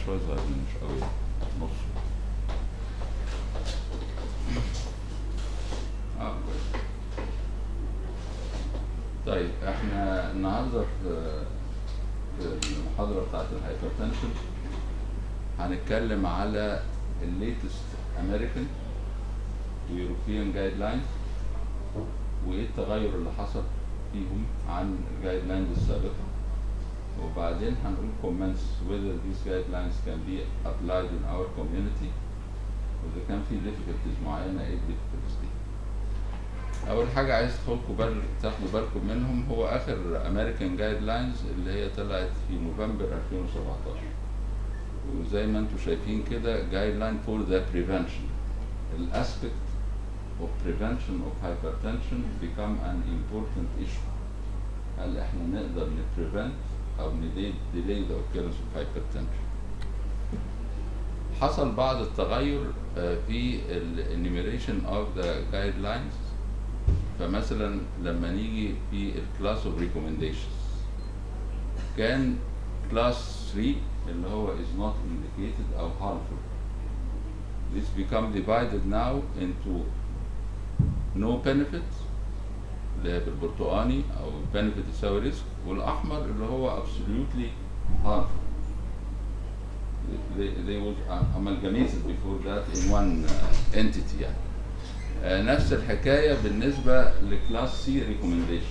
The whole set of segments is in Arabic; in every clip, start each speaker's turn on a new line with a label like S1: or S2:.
S1: شويه صغيرين مش قوي، نص. كويس. طيب احنا النهارده في المحاضره بتاعت الهايبرتنشن هنتكلم على الليتست امريكان ويوروبيان جايد لاينز وايه التغير اللي حصل فيهم عن الجايد لاينز السابقه، وبعدين هنقول comments whether these guidelines can be applied in our community واذا كان في difficulties معينه ايه difficulties دي. اول حاجه عايز تاخدوا بالكم منهم هو اخر American guidelines اللي هي طلعت في نوفمبر 2017، وزي ما انتم شايفين كده guideline for the prevention. الاسبكت of prevention of hypertension become an important issue. هل احنا نقدر prevent او delay the occurrence of hypertension؟ حصل بعض التغير في enumeration of the guidelines. فمثلا لما نيجي في الكلاس of recommendations كان كلاس 3 اللي هو is not indicated او harmful. This become divided now into no benefit اللي هي بالبرتقاني او benefit يساوي ريسك، والاحمر اللي هو absolutely harmful. They was amalgamated before that in one entity يعني. نفس الحكايه بالنسبه لكلاس سي ريكومنديشن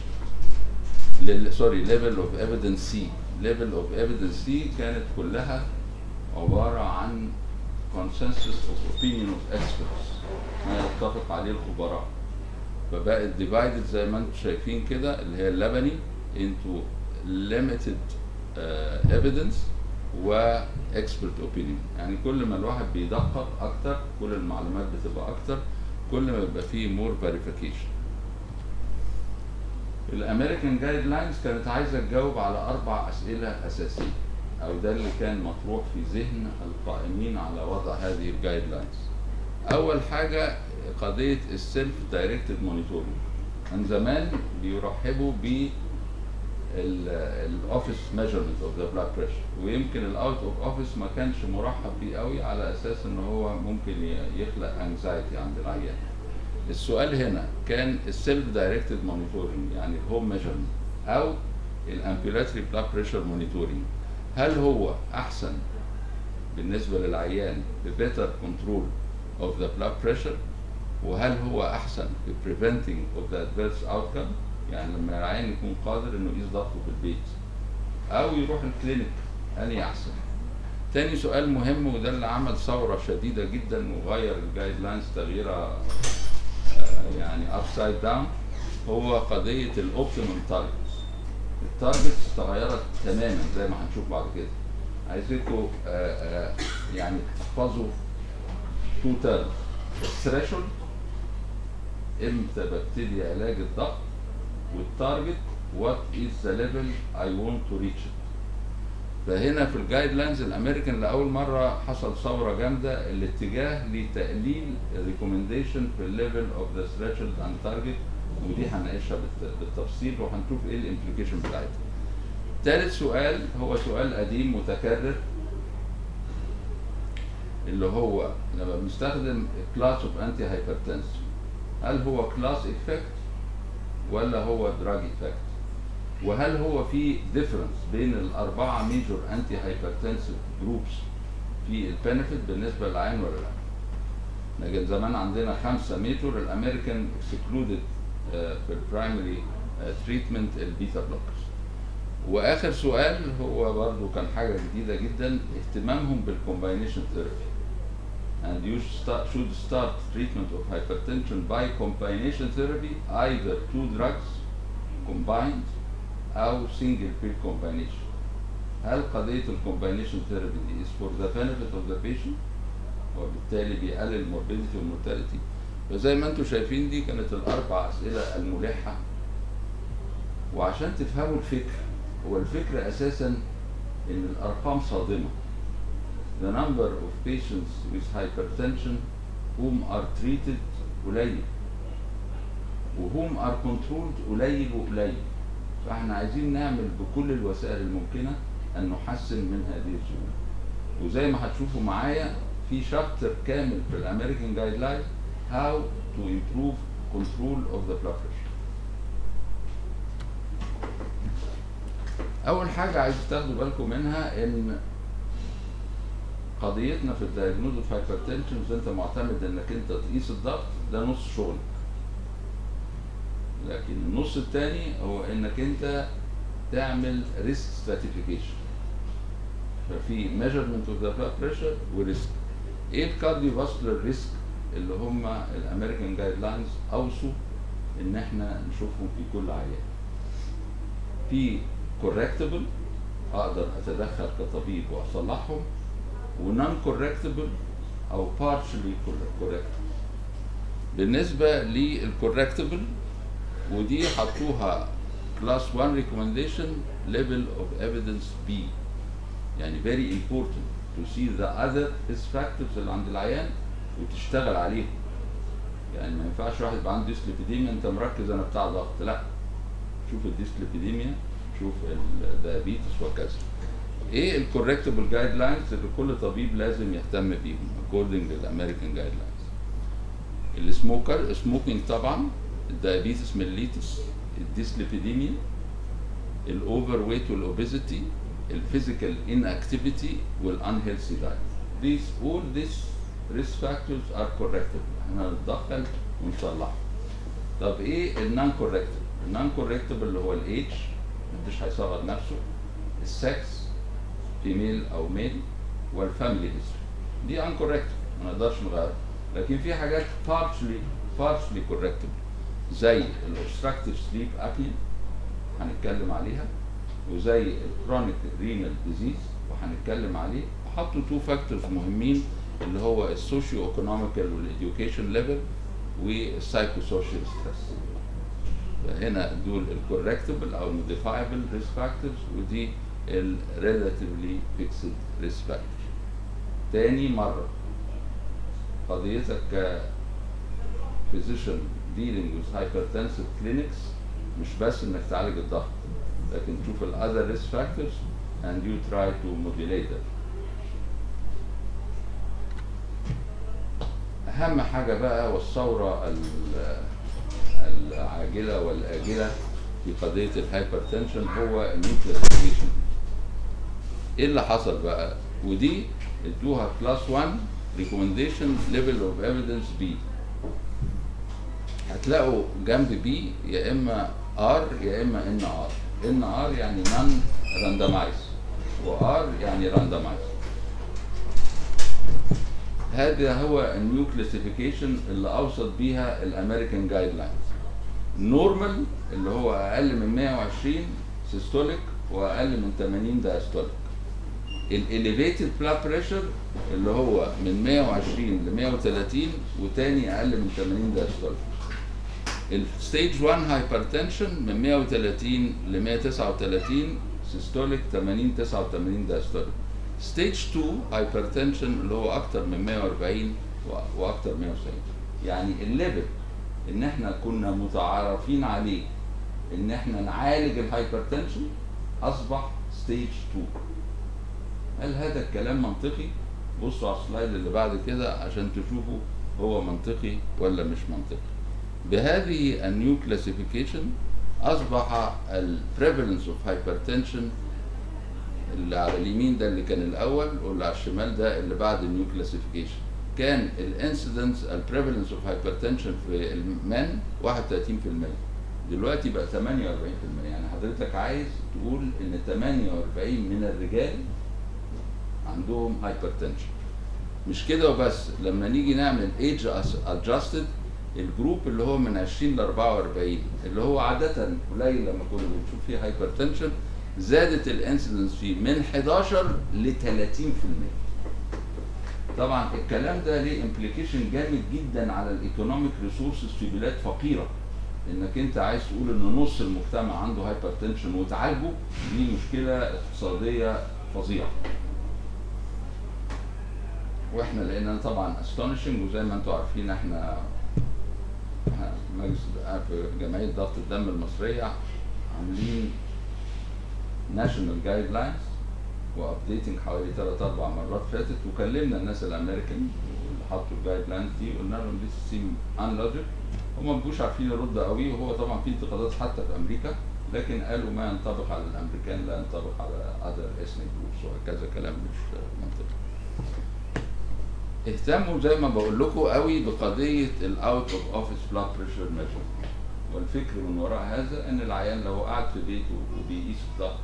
S1: ليفل اوف ايفيدنس سي. ليفل اوف ايفيدنس سي كانت كلها عباره عن consensus of opinion of experts ما يتفق عليه الخبراء، فبقت divided زي ما انتم شايفين كده اللي هي اللبني into limited evidence و expert opinion. يعني كل ما الواحد بيدقق اكتر كل المعلومات بتبقى اكتر، كل ما يبقى فيه مور فيريفيكيشن. الامريكان جايد لاينز كانت عايزه تجاوب على 4 اسئله اساسيه، او ده اللي كان مطروح في ذهن القائمين على وضع هذه الجايد لاينز. اول حاجه قضيه السيلف دايركتد مونيتورنج. من زمان بيرحبوا ب الاوفيس ميجرمنت اوف ذا بلاد بريشر، ويمكن الاوت اوف اوفيس ما كانش مرحب بيه قوي على اساس ان هو ممكن يخلق انكزايتي عند العيان. السؤال هنا كان السيلف دايركتد مونيتورنج يعني الهوم ميجرمنت او الامبيلاتري بلاد بريشر مونيتورنج، هل هو احسن بالنسبه للعيان ببيتر كنترول اوف ذا بلاد بريشر، وهل هو احسن في بريفنتنج اوف ذا ادفيرس اوتكم، يعني لما العيان يكون قادر انه يقيس ضغطه في البيت او يروح الكلينيك انهي احسن؟ تاني سؤال مهم وده اللي عمل ثوره شديده جدا وغير الجايد لاينز تغييرها يعني ابسايد داون هو قضيه الاوبتيمم تارجتس. التارجتس تغيرت تماما زي ما هنشوف بعد كده. عايزكم يعني تحفظوا 2 تيرمز: الثريشولد امتى ببتدي علاج الضغط، والتارجت what is the level I want to reach it. فهنا في الجايد لاينز الامريكان لاول مره حصل ثوره جامده الاتجاه لتقليل الريكومنديشن في الليفل اوف ذا ثريشولد اند تارجت، ودي هنناقشها بالتفصيل وهنشوف ايه الامبليكيشن بتاعتها. ثالث سؤال هو سؤال قديم متكرر اللي هو لما بنستخدم كلاس اوف انتي هايبرتنسيف هل هو كلاس افكت ولا هو دراج افكت؟ وهل هو في ديفرنس بين ال4 ميجور انتي هايبرتنسيف جروبس في البنفيت بالنسبه للعين ولا لا؟ لكن زمان عندنا 5 ميجور، الامريكان اكسكلودد في البرايمري تريتمنت البيتا بلوكرز. واخر سؤال هو برضه كان حاجه جديده جدا، اهتمامهم بالكومباينيشن ثيرابي. And you should start treatment of hypertension by combination therapy, either 2 drugs combined أو single pill combination. هل قضية الكومباينيشن ثيرابي دي is for the benefit of the patient وبالتالي بيقلل الموربيديتي والمورتاليتي؟ فزي ما انتم شايفين دي كانت ال4 أسئلة الملحة. وعشان تفهموا الفكر، هو الفكرة أساسا إن الأرقام صادمة. The number of patients with hypertension whom are treated قليل وhom are controlled قليل وقليل. فاحنا عايزين نعمل بكل الوسائل الممكنة أن نحسن من هذه الظروف. وزي ما هتشوفوا معايا في شابتر كامل في الامريكان جايد لاين how to improve control of the blood pressure. اول حاجه عايز تاخدوا بالكم منها ان قضيتنا في الدايجنوز اوف هايبرتنشن انت معتمد انك انت تقيس الضغط، ده نص شغلك. لكن النص الثاني هو انك انت تعمل ريسك ستراتيفيكيشن. ففي ميجرمنت اوف ذا بلاد بريشر وريسك. ايه الكارديو فاسكولار ريسك اللي هم الامريكان جايد لاينز اوصوا ان احنا نشوفهم في كل عيان؟ في كوركتبل اقدر اتدخل كطبيب واصلحهم، ونون كوركتبل او بارشلي كوركتبل. بالنسبه للكوركتبل ودي حطوها كلاس 1 recommendation level of evidence B، يعني very important to see the other risk factors اللي عند العيان وتشتغل عليهم. يعني ما ينفعش واحد يبقى عنده ديسليبيديميا انت مركز انا بتاع ضغط، لا، شوف الديسليبيديميا، شوف الدايابيتس وكذا. ايه الكوركتبل جايد لاينز اللي كل طبيب لازم يهتم بيهم according للامريكان جايد لاينز؟ السموكر، سموكينج طبعا، الدايابيتس ميليتس، الديسليبيديميا، الاوفر ويت والاوبيزيتي، الفيزيكال انكتيفيتي والانهيلثي دايت. all these risk factors are correctable، احنا نتدخل ونصلحهم. طب ايه النون كوركتبل؟ النون كوركتبل اللي هو الايدج، محدش هيصغر نفسه، السكس فيميل او ميل، والفاميلي هيستوري. دي ان كوركتبل ما نقدرش نغيرها. لكن في حاجات partially correctable زي الاوبستراكتيف سليب ابنيا هنتكلم عليها، وزي الكرونيك رينال ديزيز وهنتكلم عليه. وحطوا 2 فاكتورز مهمين اللي هو السوشيو ايكونوميكال والاديوكيشن ليفل والسايكو سوشيال ستريس. فهنا دول الكوركتبل او الموديفايبل ريسك فاكتورز، ودي الريلاتيفلي فيكسد ريسك فاكتور. تاني مره قضيتك كفيزيشن dealing with hypertensive clinics مش بس انك تعالج الضغط، لكن تشوف ال other risk factors and you try to modulate them. اهم حاجه بقى والثوره العاجله والاجله في قضيه الهايبرتنشن هو النيوكليسيفيكيشن. ايه اللي حصل بقى؟ ودي ادوها كلاس 1 recommendation level of evidence B. هتلاقوا جنب بي يا اما ار يا اما ان ار. ان ار يعني نون راندمايز، وار يعني راندمايز. هذا هو النيو كلاسيفيكيشن اللي اوصت بيها الامريكان جايد لاينز. نورمال اللي هو اقل من 120 سيستوليك واقل من 80 دايستوليك. الاليفيتد بلاد بريشر اللي هو من 120 ل 130 وتاني اقل من 80 دايستوليك. الستيج 1 هايبرتنشن من 130 ل 139 سيستوليك 80 89 دايستوليك. ستيج 2 هايبرتنشن اللي هو اكتر من 140 واكتر من 190. يعني الليفل ان احنا كنا متعارفين عليه ان احنا نعالج الهايبرتنشن اصبح ستيج 2. هل هذا الكلام منطقي؟ بصوا على السلايد اللي بعد كده عشان تشوفوا هو منطقي ولا مش منطقي. بهذه النيو كلاسيفيكيشن اصبح البريفالنس اوف هايبرتنشن اللي على اليمين ده اللي كان الاول، واللي على الشمال ده اللي بعد النيو كلاسيفيكيشن. كان الانسيدنس البريفالنس اوف هايبرتنشن في المن 31%، دلوقتي بقى 48%. يعني حضرتك عايز تقول ان 48 من الرجال عندهم هايبرتنشن. مش كده وبس، لما نيجي نعمل ايج ادجستد الجروب اللي هو من 20 ل 44 اللي هو عاده قليل لما كنا بنشوف فيه هايبرتنشن، زادت الانسيدنس فيه من 11 ل 30%. طبعا الكلام ده ليه امبليكيشن جامد جدا على الايكونوميك ريسورسز في بلاد فقيره. انك انت عايز تقول ان نص المجتمع عنده هايبرتنشن وتعالجه، دي مشكله اقتصاديه فظيعه. واحنا لقينا طبعا استونيشنج، وزي ما انتم عارفين احنا مجلس في جمعيه ضغط الدم المصريه عاملين ناشونال جايد لاينز وابديتنج حوالي 3-4 مرات فاتت، وكلمنا الناس الامريكان اللي حطوا الجايد لاينز دي وقلنا لهم دي سيم ان لوجيك. هم ما بقوش عارفين يردوا قوي، وهو طبعا في انتقادات حتى في امريكا، لكن قالوا ما ينطبق على الامريكان لا ينطبق على اذر اثنيك جروبس، وهكذا كلام مش منطقي. اهتموا زي ما بقول لكم قوي بقضيه الاوت اوف اوفيس بلاد بريشر ميجرمنت، والفكر من وراء هذا ان العيان لو قاعد في بيته وبيقيس الضغط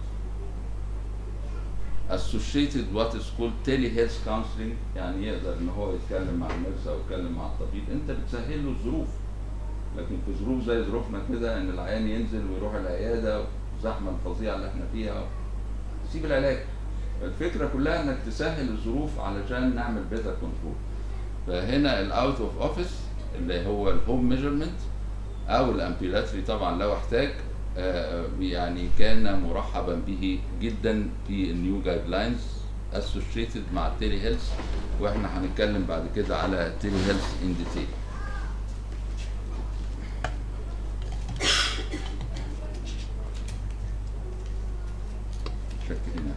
S1: associated what is called telehealth counseling، يعني يقدر ان هو يتكلم مع النيرس او يتكلم مع الطبيب، انت بتسهل له الظروف. لكن في ظروف زي ظروفنا كده ان العيان ينزل ويروح العياده والزحمه الفظيعه اللي احنا فيها سيب العلاج. الفكره كلها انك تسهل الظروف علشان نعمل بيتر كنترول. فهنا الاوت اوف اوفيس اللي هو الهوم ميجرمنت او الامبيلاتري طبعا لو احتاج، يعني كان مرحبا به جدا في النيو جايد لاينز اسوشيتد مع التيلي هيلث، واحنا هنتكلم بعد كده على التيلي هيلث ان ديتيل. شكرا.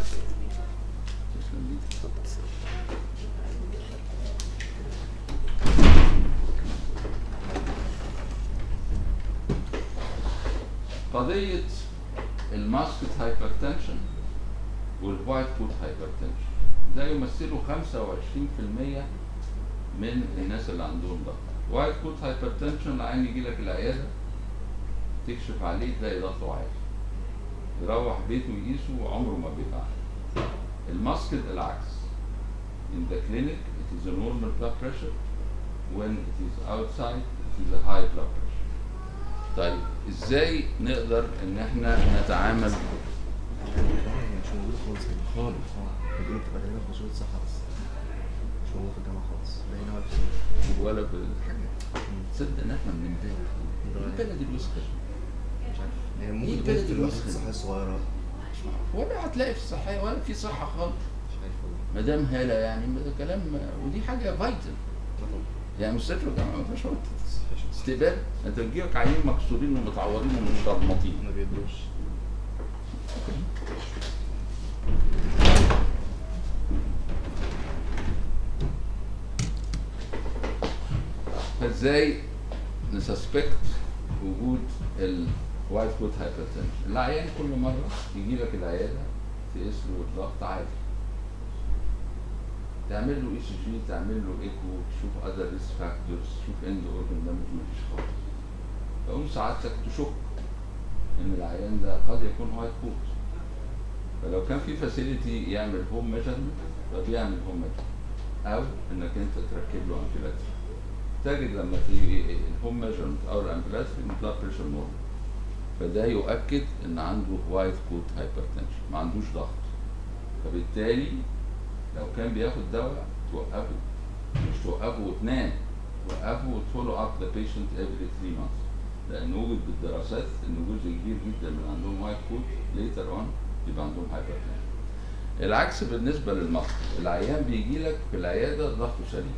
S1: قضية الماسكت هايبرتنشن والوايت كوت هايبرتنشن ده يمثلوا 25% من الناس اللي عندهم ضغط. وايت كوت هايبرتنشن العيان يجي لك العيادة تكشف عليه تلاقي ضغطه عالي، يروح بيته يقيسه وعمره ما بيتعالج. الماسكت العكس. In the clinic it is a normal blood pressure. When it is outside it is a high blood pressure. طيب ازاي نقدر ان احنا نتعامل؟
S2: مش موجود خالص خالص. الدنيا بتبقى غالبا في مشروع الصحة بس مش موجود في الجامعة خالص، لا هنا ولا في السنة
S1: ولا في حاجة. تصدق ان احنا من البلد الوسخة.
S2: مش عارف هي ممكن تكون في الوحدات الصحية الصغيرة،
S1: ولا هتلاقي في الصحية ولا في صحة خالص.
S2: مش عارف والله.
S1: مدام هالة يعني ده كلام، ودي حاجة فايتال. يعني مستشفى الجامعة ما فيهاش استقبال، انت بتجيبك عيانين مكسورين ومتعورين ومترمطين.
S2: ما بيدروش.
S1: فازاي نسسبكت وجود الوايت كوت هايبرتنشن؟ العيان كل مره يجي لك العياده تقيس له الضغط عالي، تعمل له اي سي جي، تعمل له ايكو، تشوف اذر ريسك فاكتورز، تشوف اند اورجن دامج، مفيش خالص. فقوم سعادتك تشك ان العيان ده قد يكون وايت كوت. فلو كان في فاسيلتي يعمل هوم ميجرمنت فبيعمل هوم ميجرمنت، او انك انت تركب له امبيلاتري. تجد لما تيجي الهوم ميجرمنت او الامبيلاتري البلاد بريشر نورمال، فده يؤكد ان عنده وايت كوت هايبرتنشن، ما عندوش ضغط. فبالتالي لو كان بياخد دواء توقفه، مش توقفه وتنام، توقفه وتفولو اب ذا بيشنت افري 3 months، لان وجد بالدراسات ان جزء كبير جدا من عندهم وايت كوت ليتر اون يبقى عندهم هايبرتنشن. العكس بالنسبه للمصل، العيان بيجي لك في العياده ضغطه سليم،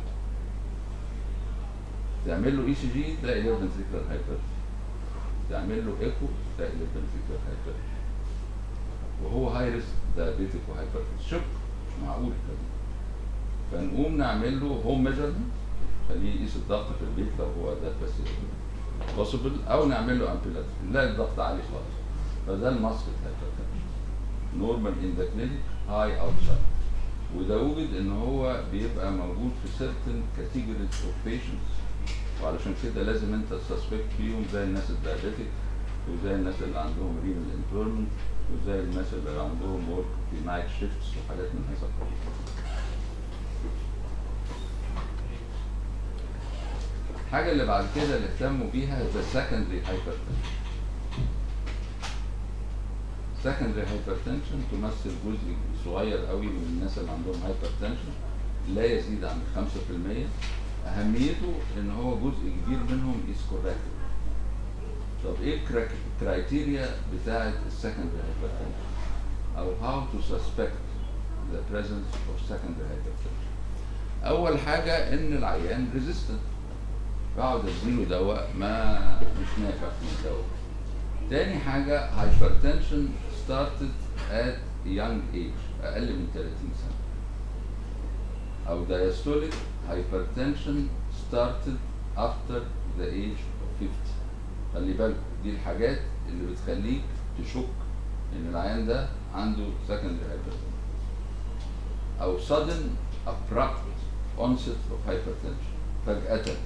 S1: تعمل له اي سي جي تلاقي ليفت فنتريكولار هايبرتنشن، تعمل له ايكو تلاقي ليفت فنتريكولار هايبرتنشن، وهو هاي ريسك دايابيتيك وهايبرتنشن. شك مش معقول الكلام ده. فنقوم نعمل له هوم ميجرمنت، خليه يقيس الضغط في البيت لو هو ده بس بوسيبل، او نعمل له امبيلاتري نلاقي الضغط عالي خالص. فده الماسكت هايبرتنشن، نورمال ان ذا كلينيك، هاي اوتسايد. وده وجد ان هو بيبقى موجود في certain categories of patients، وعلشان كده لازم انت تسسبكت فيهم زي الناس الدايابيتيك، وزي الناس اللي عندهم رينال امبيرمنت، وزي الناس اللي عندهم ورك في نايت شيفتس وحاجات من هذا القبيل. الحاجة اللي بعد كده اللي اهتموا بيها هي secondary hypertension. secondary hypertension تمثل جزء صغير قوي من الناس اللي عندهم hypertension، لا يزيد عن 5%. أهميته إن هو جزء كبير منهم is corrected. طب إيه الكرايتيريا بتاعة secondary hypertension؟ أو how to suspect the presence of secondary hypertension؟ أول حاجة إن العيان resistant، بقعد اديله دواء ما مش نافع في الدواء. تاني حاجة hypertension started at young age اقل من 30 سنه. او diastolic hypertension started after the age of 50. خلي بالك دي الحاجات اللي بتخليك تشك ان العيان ده عنده secondary hypertension. او sudden abrupt onset of hypertension، فجأة.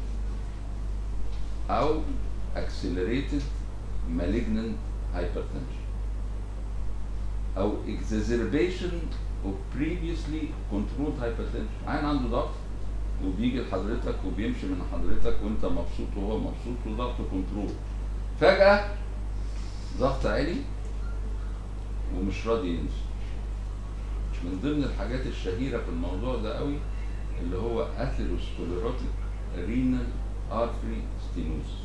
S1: او accelerated malignant hypertension. او exacerbation of previously controlled hypertension. عيان عنده ضغط وبيجي لحضرتك وبيمشي من حضرتك وانت مبسوط وهو مبسوط وضغطه كنترول، فجأة ضغط عالي ومش راضي ينزل. من ضمن الحاجات الشهيرة في الموضوع ده قوي اللي هو atherosclerotic renal artery stenosis.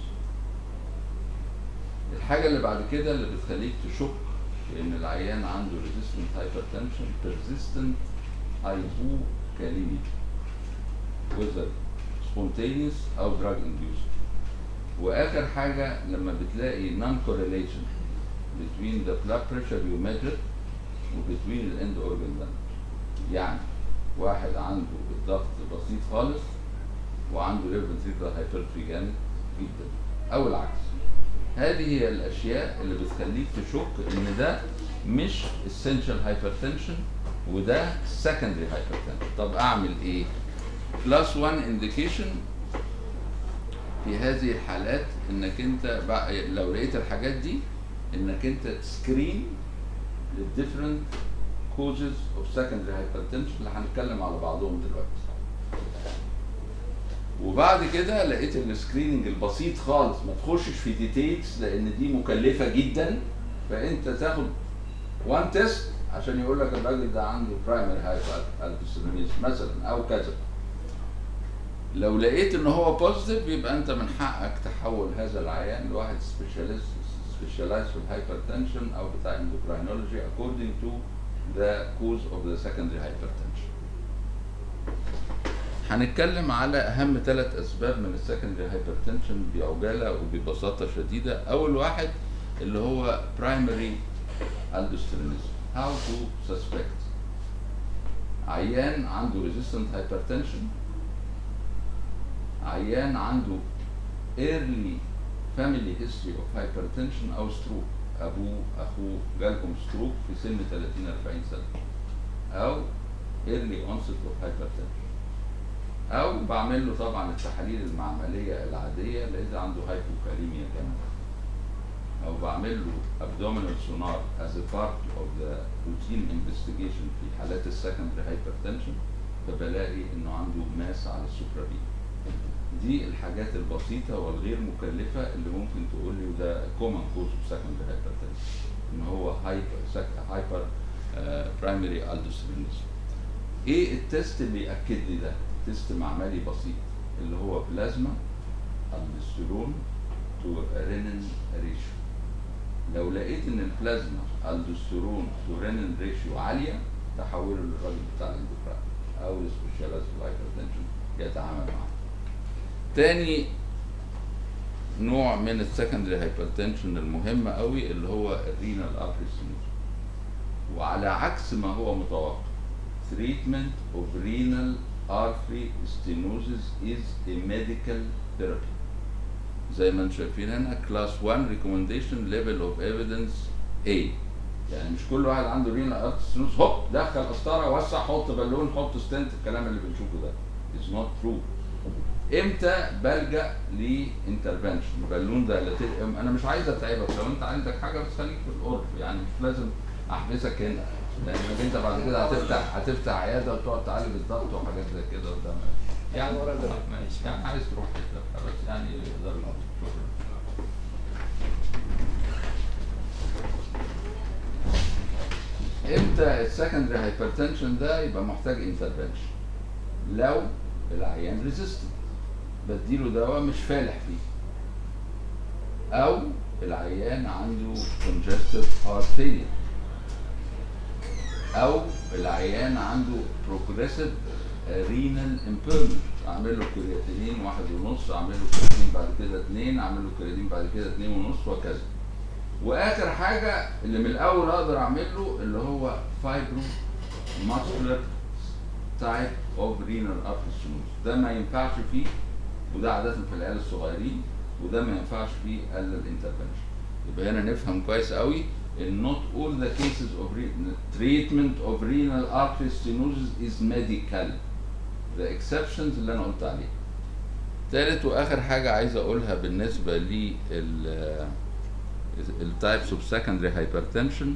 S1: الحاجة اللي بعد كده اللي بتخليك تشك ان العيان عنده resistant hypertension persistent hypokalemia whether spontaneous او drug induced. واخر حاجة لما بتلاقي non correlation between the blood pressure you measure و between the end organ damage. يعني واحد عنده الضغط بسيط خالص وعنده left ventricular hypertrophy جامد جدا او العكس. هذه هي الاشياء اللي بتخليك تشك ان ده مش essential hypertension وده secondary hypertension. طب اعمل ايه؟ class 1 indication في هذه الحالات انك انت لو لقيت الحاجات دي انك انت تسكرين للديفرنت causes of secondary hypertension اللي هنتكلم على بعضهم دلوقتي. وبعد كده لقيت السكريننج البسيط خالص، ما تخشش في ديتيلز لان دي مكلفه جدا، فانت تاخد وان تيست عشان يقول لك الراجل ده عنده برايمري هايبرتنشن مثلا او كذا. لو لقيت ان هو بوزيتيف يبقى انت من حقك تحول هذا العيان لواحد سبيشاليست في الهايبرتنشن او بتاع اندوكراينولوجي according to the cause of the secondary hypertension. هنتكلم على اهم 3 اسباب من السكندري هايبرتنشن بعجاله وببساطه شديده. اول واحد اللي هو primary aldosteronism. how to suspect عيان عنده resistant hypertension، عيان عنده early family history of hypertension او stroke، ابوه اخوه جالهم ستروك في سن 30-40 سنه، او early onset of hypertension، او بعمل له طبعا التحاليل المعمليه العاديه لقيت عنده هايبوكاليميا كمان، او بعمل له abdominal sonar as a part of the routine investigation في حالات السكندري هايبرتنشن، فبلاقي انه عنده ماس على السوبرابين. دي الحاجات البسيطه والغير مكلفه اللي ممكن تقول لي وده common cause of secondary hypertension ان هو هايبر برايمري aldosteronism. ايه التست اللي ياكد لي ده؟ تست معملي بسيط اللي هو بلازما الدوستيرون تو رينين ريشيو. لو لقيت ان البلازما الدوستيرون تو رينين ريشيو عاليه تحوله للراجل بتاع الاندوكراين او السبيشاليست في الهايبرتنشن يتعامل معاه. تاني نوع من السكندري هايبرتنشن المهمه قوي اللي هو الرينال ارتري ستينوزس. وعلى عكس ما هو متوقع treatment of renal artery stenosis is a medical therapy. زي ما انتم شايفين هنا class 1 recommendation level of evidence A. يعني مش كل واحد عنده renal artery stenosis هوب دخل قسطره وسع حط بالون حط ستنت، الكلام اللي بنشوفه ده is not true. امتى بلجأ لانترفنشن؟ بالون دايلاتيد. انا مش عايز اتعبك، لو انت عندك حاجه بس خليك في القرب، يعني مش لازم احبسك هنا لانك انت بعد كده هتفتح عياده وتقعد تعالج الضغط وحاجات زي كده قدام يعني ماشي. يعني عايز تروح حته بس يعني يقدر. شكرا. امتى السكندري هايبرتنشن ده يبقى محتاج انترفنشن؟ لو العيان ريزيستنت بديله دواء مش فالح فيه، او العيان عنده congestive heart failure، او العيان عنده progressive renal impairment، اعمل له كرياتينين 1.5، اعمل له كرياتين بعد كده 2، اعمل له كرياتين بعد كده 2.5 وكذا. واخر حاجه اللي من الاول اقدر اعمل له اللي هو فايبرو muscular type of renal artery stenosis. ده ما ينفعش فيه، وده عادة في العيال الصغيرين، وده ما ينفعش فيه الا الانترفنشن. يبقى هنا نفهم كويس قوي ان not all the cases of treatment of renal artery stenosis is medical. the exceptions اللي انا قلت عليها. ثالث واخر حاجه عايز اقولها بالنسبه لل التايبس اوف secondary hypertension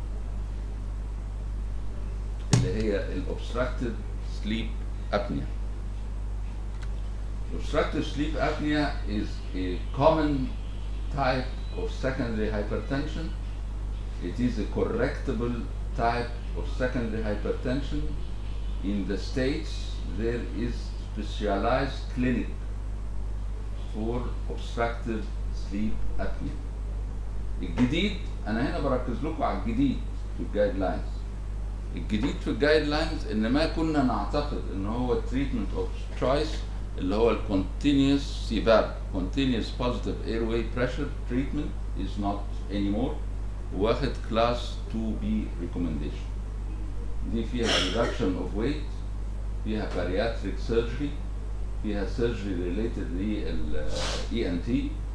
S1: اللي هي الobstructive sleep apnea. Obstructive sleep apnea is a common type of secondary hypertension. It is a correctable type of secondary hypertension. In the States, there is specialized clinic for obstructive sleep apnea. الجديد أنا هنا بركز لكم على الجديد في الجايد لاينز. الجديد في الجايد لاينز إن ما كنا نعتقد إن هو التريتمنت اوف تشويس اللي هو الكونتينيوس سيباب continuous positive airway pressure treatment is not anymore، واخد class 2B recommendation. دي فيها reduction of weight، فيها bariatric surgery، فيها surgery related لل ENT.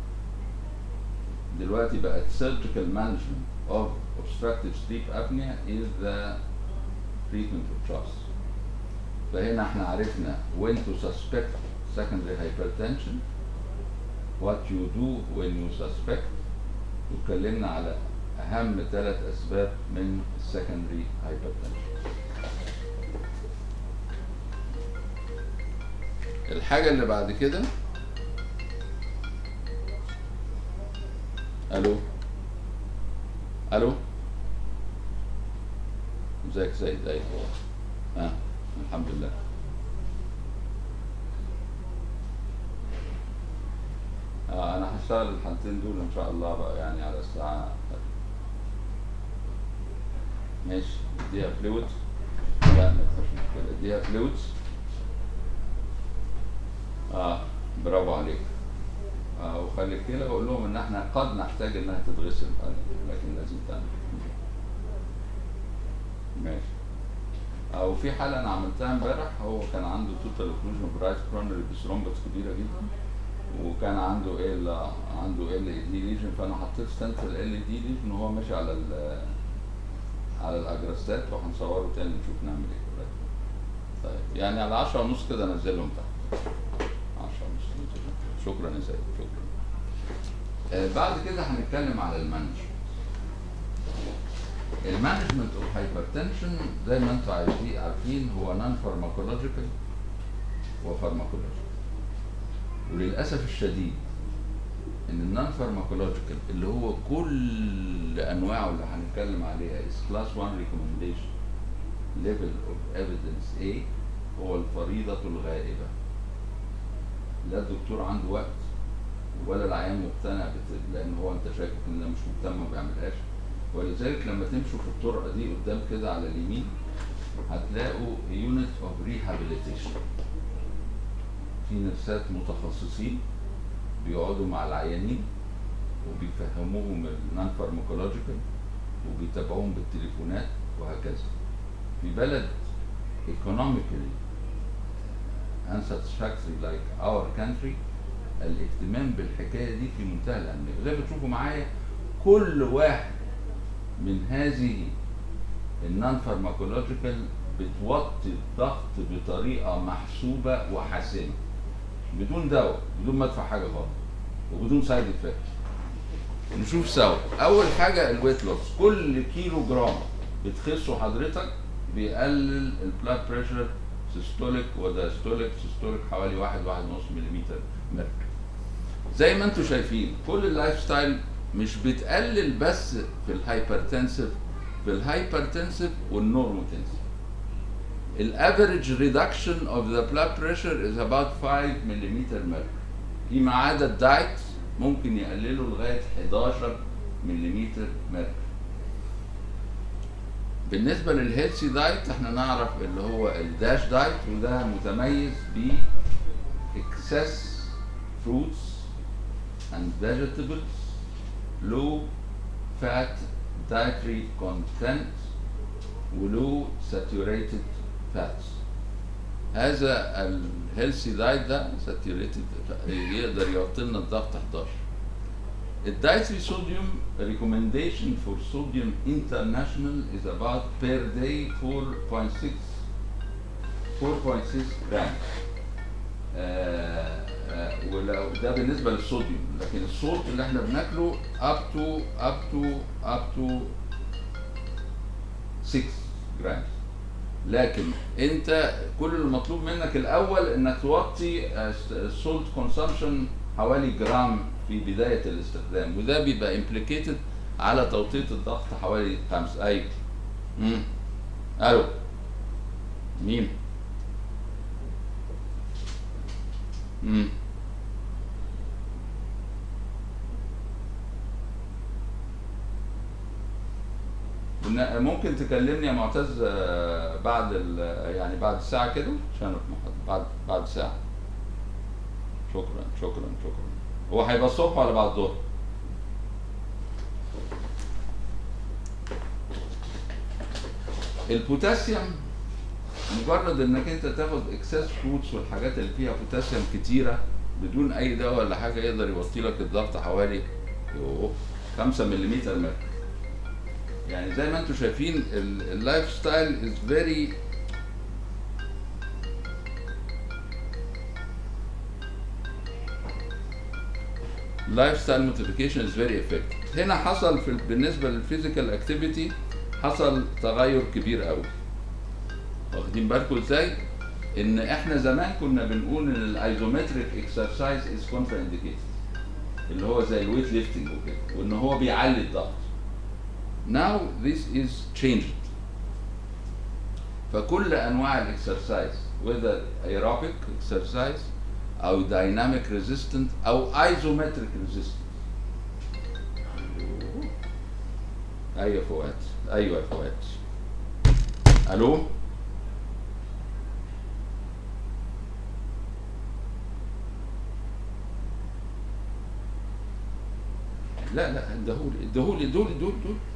S1: دلوقتي بقت surgical management of obstructive sleep apnea is the treatment of choice. فهنا احنا عرفنا when to suspect secondary hypertension، what you do when you suspect، واتكلمنا على أهم 3 أسباب من secondary hypertension. الحاجة اللي بعد كده، ألو ألو، ازيك سيد؟ ازيك؟ الحمد لله. أنا هشتغل الحالتين دول إن شاء الله بقى يعني على الساعة. ماشي، اديها فلويد. لا ما فيش مشكلة، اديها فلويد. برافو عليك. وخلي الكلى وأقول لهم إن إحنا قد نحتاج إنها تتغسل لكن لازم تعمل. ماشي. وفي حالة أنا عملتها امبارح، هو كان عنده توتال اوكلوجن برايت كرونري بثرومبس كبيرة جدا، وكان عنده ال دي ليجن، فأنا حطيت ستنت ال دي ليجن وهو ماشي على الأجراستات، وهنصوره تاني نشوف نعمل إيه. طيب يعني على 10:30 كده نزلهم تحت. 10:30 نزلهم. شكرا يا سيد، شكرا. بعد كده هنتكلم على المانجمنت. المانجمنت اوف هايبرتنشن زي ما انتم عارفين هو نون فارماكولوجيكال وفارماكولوجيكال. وللاسف الشديد ان النون فارماكولوجيكال اللي هو كل انواعه اللي هنتكلم عليها is class 1 recommendation level of evidence A هو الفريضة الغائبة. لا الدكتور عنده وقت ولا العيان مقتنع لان هو انت شايفه ان ده مش مهتم وما بيعملهاش. ولذلك لما تمشوا في الطرقه دي قدام كده على اليمين هتلاقوا يونت اوف ريهابيليتيشن. في نفسات متخصصين بيقعدوا مع العيانين وبيفهموهم النون فارماكولوجيكال وبيتابعوهم بالتليفونات وهكذا. في بلد economically unsatisfactory like our country الاهتمام بالحكايه دي في منتهى الاهميه. زي ما بتشوفوا معايا كل واحد من هذه النون فارماكولوجيكال بتوطي الضغط بطريقه محسوبه وحاسمه بدون دواء، بدون ما ادفع حاجه خالص وبدون سايد افكت. نشوف سوا. اول حاجه الويت لوس. كل كيلو جرام بتخسه حضرتك بيقلل البلاد بريشر سيستوليك ودايستوليك. سيستوليك حوالي 1.5 ملم مركب. زي ما انتم شايفين كل اللايف ستايل مش بتقلل بس في الهايبرتنسيف، في الهايبرتنسيف والنورموتنسيف. الافريج ريدكشن اوف ذا بلاد بريشر از اباوت 5 ملم مركب. فيما عدا الدايت ممكن يقللوا لغايه 11 ملم مركب. بالنسبه للهيلثي دايت احنا نعرف اللي هو الداش دايت، وده متميز ب excess fruits and vegetables, low fat dietary content ولو saturated fats. هذا الهيلثي دايت ده saturated يقدر يحط لنا الضغط 11. الدايتري صوديوم recommendation for sodium international is about per day 4.6 جرام. ولو ده بالنسبه للصوديوم، لكن الصوت اللي احنا بناكله up to 6 جرام. لكن انت كل المطلوب منك الاول انك توطي السولت كونسامشن حوالي جرام في بدايه الاستخدام، وده بيبقى امبليكيتد على توطية الضغط حوالي 5. ايوه. الو. مين؟ ممكن تكلمني يا معتز بعد يعني بعد ساعة كده عشان بعد ساعة. شكرا. هو هيبقى الصبح ولا بعد الظهر؟ البوتاسيوم مجرد انك انت تاخد اكسس فروتس والحاجات اللي فيها بوتاسيوم كتيرة بدون اي دواء ولا حاجة يقدر يوطي لك الضغط حوالي 5 ملم مركب. يعني زي ما انتم شايفين اللايف ستايل از فيري لايف ستايل موديفيكيشن از فيري افكتيف. هنا حصل بالنسبه للفيزيكال اكتيفيتي حصل تغير كبير قوي. واخدين بالكم ازاي؟ ان احنا زمان كنا بنقول ان الايزومتريك اكسرسايز از كونترا انديكيتد، اللي هو زي الويت ليفتنج وكده، وان هو بيعلي الضغط. Now this is changed. فكل انواع الاكسرسايز whether aerobic exercise او dynamic resistant او isometric resistant. ايوه يا فؤاد. الو. لا ادهولي دول.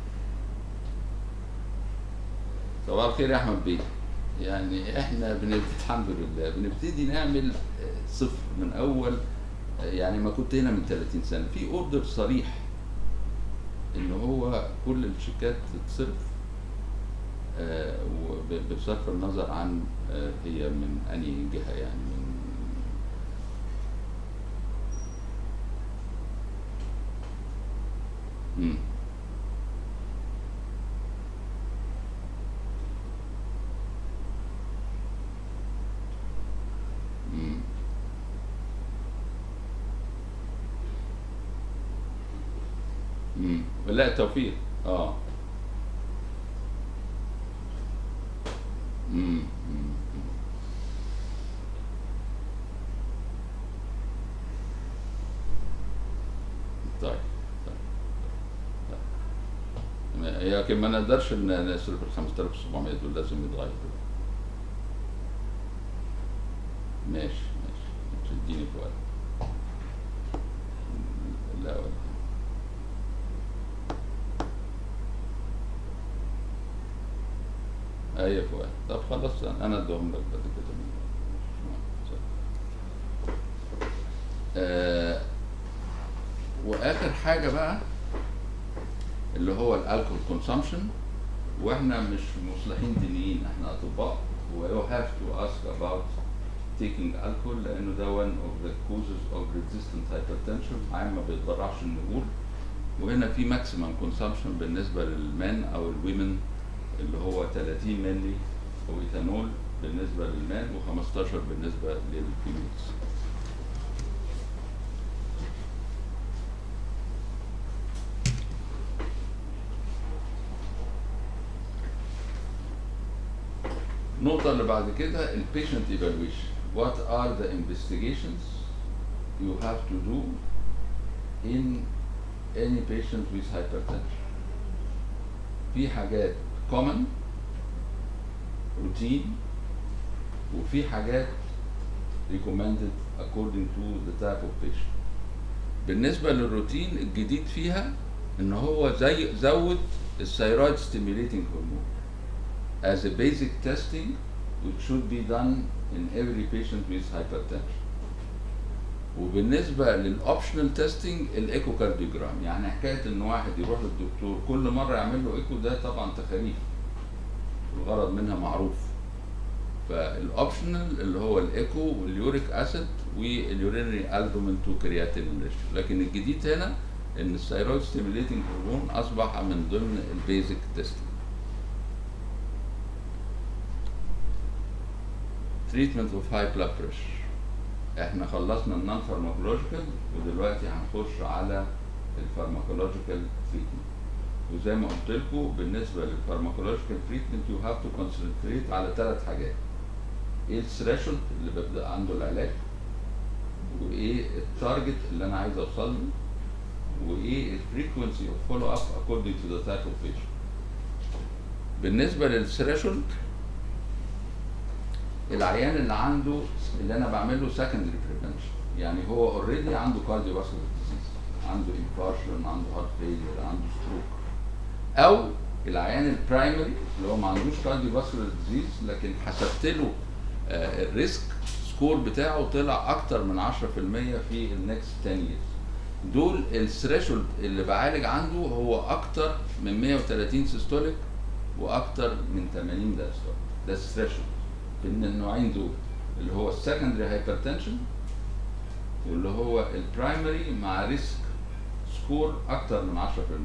S1: صباح الخير يا احمد بيه. يعني احنا الحمد لله بنبتدي نعمل صفر من اول، يعني ما كنت هنا من 30 سنه في اوردر صريح ان هو كل الشيكات تتصرف بصرف النظر عن هي من انهي جهه، يعني من لا التوفير. طيب لكن ما نقدرش نصرف ال 5700 دول، لازم يتغيروا. ماشي اديني في وقت. لا ولا اي فؤاد. طب خلاص انا ادهم لك بعد كده. واخر حاجه بقى اللي هو الالكول كونسامشن. واحنا مش مصلحين دينيين، احنا اطباء، و you have to ask about taking alcohol لانه ده one of the causes of resistant hypertension. عام ما بيتبرعش النقول. وهنا في ماكسيمم كونسامشن بالنسبه للمان او الويمن اللي هو 30 مللي او ايثانول بالنسبه للمان و15 بالنسبه للفيميلز. النقطة اللي بعد كده البيشنت ايفالويشن. What are the investigations you have to do in any patient with hypertension؟ في حاجات common routine وفي حاجات recommended according to the type of patient. بالنسبة للروتين الجديد فيها ان هو زود الثايرويد ستيميوليتنج هرمون. as a basic testing which should be done in every patient with hypertension. وبالنسبه للاوبشنال تيستنج الايكوكارديوجرام، يعني حكايه ان واحد يروح للدكتور كل مره يعمل له ايكو ده طبعا تخاريف، الغرض منها معروف. فالاوبشنال اللي هو الايكو واليوريك اسيد واليورينري البومين تو كرياتين ريشيو. لكن الجديد هنا ان الثايرويد ستيميليتنج هرمون اصبح من ضمن البيزك تيستنج. تريتمنت اوف هاي بلاد بريشر، احنا خلصنا النون فارماكولوجيكال ودلوقتي هنخش على الفارماكولوجيكال تريتمنت. وزي ما قلت لكم بالنسبه للفارماكولوجيكال تريتمنت يو هاف تو كونسنتريت على 3 حاجات: ايه الثريشولد اللي ببدا عنده العلاج، وايه التارجت اللي انا عايز اوصل له، وايه الفريكونسي اوف فولو اب اكوردنج تو ذا تايب اوف بيشنت. بالنسبه للثريشولد، العيان اللي عنده اللي انا بعمل له سكندري بريفنشن، يعني هو اوريدي عنده كارديو فاسكولار ديزيز، عنده انفارشن، عنده هارت فيلير، عنده ستروك، او العيان البرايمري اللي هو ما عندوش كارديو فاسكولار ديزيز لكن حسبت له الريسك سكور بتاعه طلع اكتر من 10% في النكست 10 years. دول الثريشولد اللي بعالج عنده هو اكتر من 130 سيستوليك واكتر من 80 دايستوليك. ده الثريشولد بين النوعين دول، اللي هو السكندري هايبرتنشن واللي هو البرايمري مع ريسك سكور اكتر من 10%.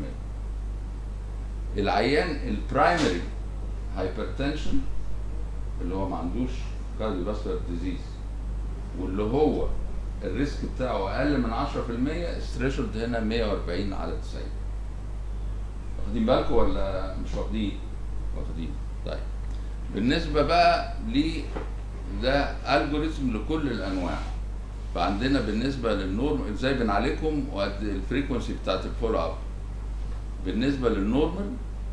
S1: العيان البرايمري هايبرتنشن اللي هو ما عندوش كارديو فاسكولار ديزيز واللي هو الريسك بتاعه اقل من 10%، الثريشولد هنا 140 على 90. واخدين بالكم ولا مش واخدين؟ واخدين. طيب بالنسبه بقى ده الجوريزم لكل الانواع. فعندنا بالنسبه للنورم ازاي بنعالجهم وقد الفريكونسي بتاعت الفولو اب. بالنسبه للنورمال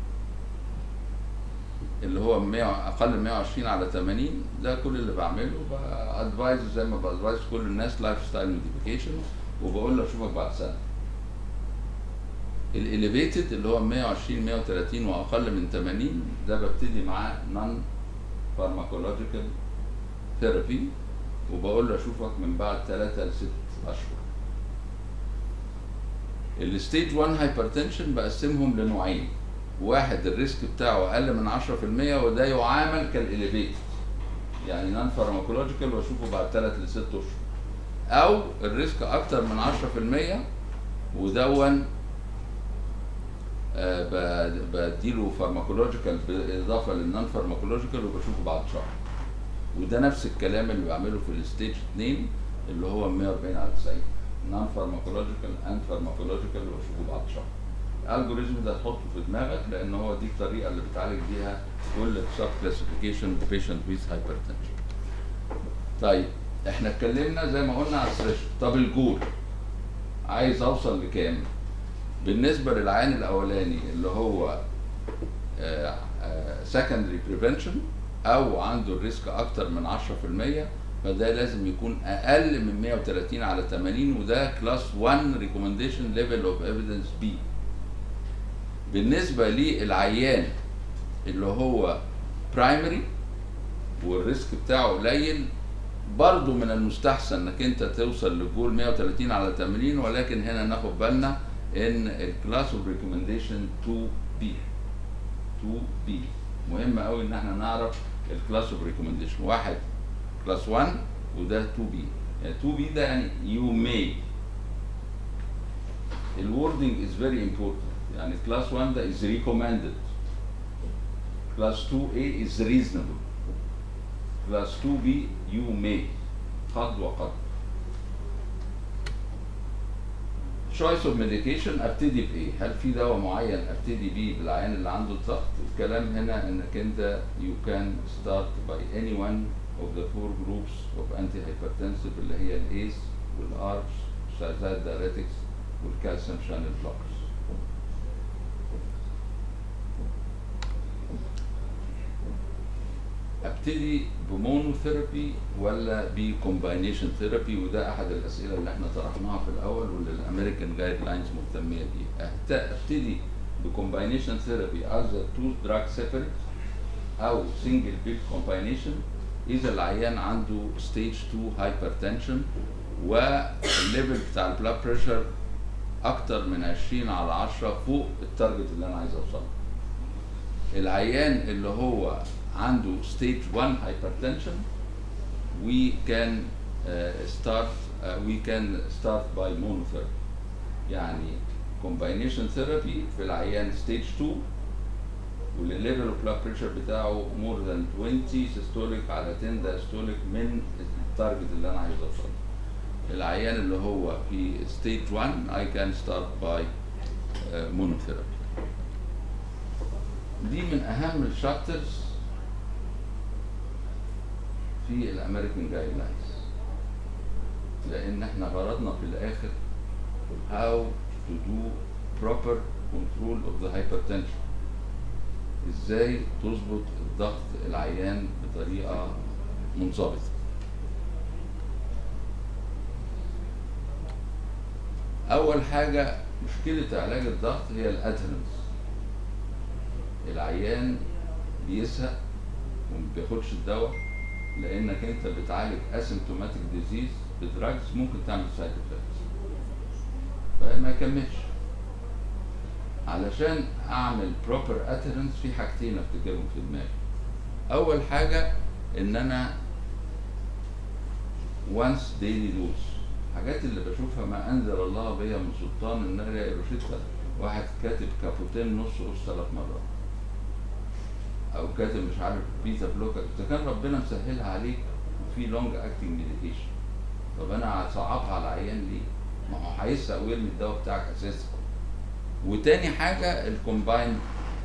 S1: اللي هو اقل من 120 على 80، ده كل اللي بعمله بادفايز زي ما بادفايز كل الناس لايف ستايل موديفيكيشن، وبقول له اشوفك بعد سنه. الاليفيتد اللي هو 120 130 واقل من 80 ده ببتدي معاه نون فارماكولوجيكال ثيرابي، وبقول له اشوفك من بعد 3 ل 6 اشهر. الستيج 1 هايبرتنشن بقسمهم لنوعين: واحد الريسك بتاعه اقل من 10% وده يعامل كالاليفيتد، يعني نون فارماكولوجيكال واشوفه بعد 3 ل 6 اشهر، او الريسك اكتر من 10% ودون بديله فارماكولوجيكال بالاضافه للنون فارماكولوجيكال وبشوفه بعد شهر. وده نفس الكلام اللي بعمله في الستيج 2 اللي هو 140 على 90، نون فارماكولوجيكال اند فارماكولوجيكال واشوفه بعد شهر. الالجوريزم ده تحطه في دماغك لان هو دي الطريقه اللي بتعالج بيها كل سب كلاسيفيكيشن بيشنت ويز هايبرتنشن. طيب احنا اتكلمنا زي ما قلنا على الثريشولد. طب الجول عايز اوصل لكام؟ بالنسبه للعيان الاولاني اللي هو سكندري بريفنشن او عنده الريسك اكتر من 10%، فده لازم يكون اقل من 130 على 80 وده كلاس 1 ريكومنديشن ليفل اوف ايفيدنس بي. بالنسبه للعيان اللي هو برايمري والريسك بتاعه قليل، برضه من المستحسن انك انت توصل للجول 130 على 80، ولكن هنا ناخد بالنا ان الكلاس اوف ريكومنديشن 2B. مهم قوي ان احنا نعرف الكلاس اوف ريكومنديشن. واحد كلاس 1 وده 2B. يعني 2B ده يعني you may. الوردنج is very important. يعني كلاس 1 ده is recommended. كلاس 2A is reasonable. كلاس 2B you may. قد وقد. choice of medication ابتدي بايه؟ هل في دواء معين ابتدي بيه بالعيان اللي عنده الضغط؟ الكلام هنا انك انت you can start by any one of the 4 groups of antihypertensive اللي هي الايس والاربس والسايزايد دايريتكس والكالسيوم شانل بلوكرز. ابتدي بمونوثيرابي ولا بكومباينيشن ثيرابي؟ وده احد الاسئله اللي احنا طرحناها في الاول واللي الامريكان جايد لاينز مهتميه بيه. ابتدي بكومباينيشن ثيرابي as a 2 drug separate او سنجل بيل كومباينيشن اذا العيان عنده ستيج 2 هايبرتنشن والليفل بتاع البلاد بريشر اكتر من 20/10 فوق التارجت اللي انا عايز اوصله. العيان اللي هو عنده ستيج 1 hypertension we can start by monotherapy، يعني combination therapy في العيان stage 2 والليفل اوف بلاد بريشر بتاعه more than 20 systolic على 10 diastolic من التارجت اللي انا عايز اوصله. العيان اللي هو في stage 1 I can start by monotherapy. دي من اهم الشابترز في الامريكان جايد لاينز، لان احنا غرضنا في الاخر how to do proper control of the hypertension، ازاي تظبط الضغط العيان بطريقه منضبطه. اول حاجه مشكله علاج الضغط هي الادهرنس. العيان بيزهق وما بياخدش الدواء لانك انت بتعالج اسيمتوماتيك ديزيز بدراجز ممكن تعمل سايد افكتس فما يكملش. علشان اعمل بروبر ادهرنس في حاجتين افتكرهم في دماغي. اول حاجه ان انا وانس ديلي دوز، حاجات اللي بشوفها ما انزل الله بيا من سلطان ان انا الاقي روشته واحد كاتب كابوتين نص قرص 3 مرات، او كاتب مش عارف بيتا بلوكر. اذا كان ربنا مسهلها عليك وفي لونج اكتنج ميديكيشن، طب انا هصعبها على العيان ليه؟ ما هو هيسرق ويرمي الدواء بتاعك اساسا. وتاني حاجه الكومبايند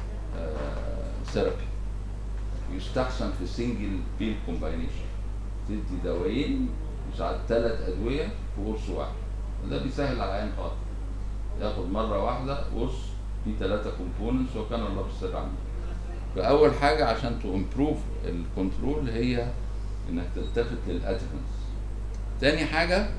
S1: ثيرابي، يستحسن في سنجل بيل كومباينيشن، تدي دوايين وساعات 3 ادويه في قرص واحد، ده بيسهل على العيان خالص. ياخد مره واحده قرص فيه 3 كومبوننتس وكان الله بالسر عنه. فاول حاجه عشان تو امبروف الكنترول هي انك تلتفت للادهرنس. تاني حاجه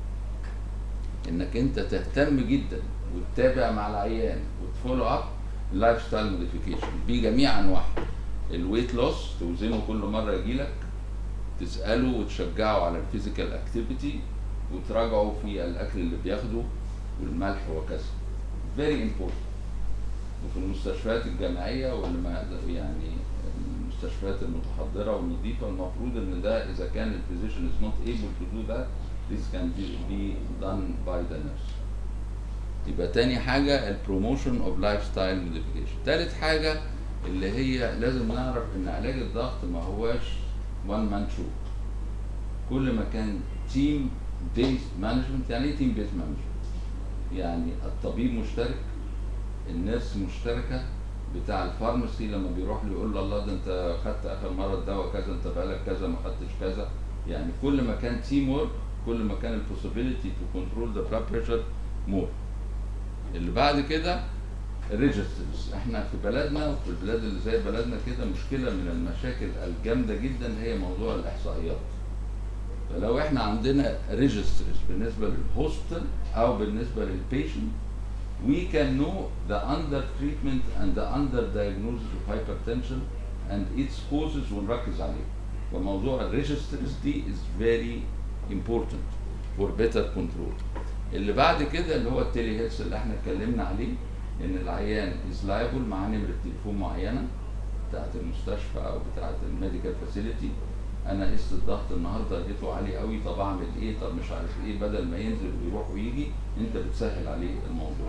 S1: انك انت تهتم جدا وتتابع مع العيان وتفولو اب اللايف ستايل موديفيكيشن بجميع انواعها. الويت لوس توزنه كل مره يجيلك، تساله وتشجعه على الفيزيكال اكتيفيتي وتراجعه في الاكل اللي بياخده والملح وكذا. فيري امبورتنت. وفي المستشفيات الجامعيه واللي ما يعني المستشفيات المتحضره والنظيفه المفروض ان ده اذا كان الفيزيشن از نوت ايبل تو دو ذات this can be done by the nurse. يبقى تاني حاجه البروموشن اوف لايف ستايل موديفيكيشن. تالت حاجه اللي هي لازم نعرف ان علاج الضغط ما هواش وان مان شو. كل ما كان تيم بيست مانجمنت. يعني ايه تيم بيست مانجمنت؟ يعني الطبيب مشترك، الناس مشتركه، بتاع الفارماسي لما بيروح له يقول له الله ده انت خدت اخر مره الدواء كذا، انت بقالك كذا ما خدتش كذا. يعني كل ما كان تيم وورك كل ما كان البوسيبيليتي تو كنترول ذا بلاد بريشر مور. اللي بعد كده الريجسترز. احنا في بلدنا وفي البلاد اللي زي بلدنا كده مشكله من المشاكل الجامده جدا هي موضوع الاحصائيات. فلو احنا عندنا ريجسترز بالنسبه للهوستل او بالنسبه للبيشنت we can know the under treatment and the under diagnosis of hypertension and its causes ونركز عليه. وموضوع الريجسترز دي is very important for better control. اللي بعد كده اللي هو التيلي هيلث اللي احنا اتكلمنا عليه، ان العيان is liable مع نمره تليفون معينه بتاعت المستشفى او بتاعت الميديكال فاسيلتي. انا قست الضغط النهارده لقيته عالي قوي، طب اعمل ايه؟ طب مش عارف ايه، بدل ما ينزل ويروح ويجي انت بتسهل عليه الموضوع.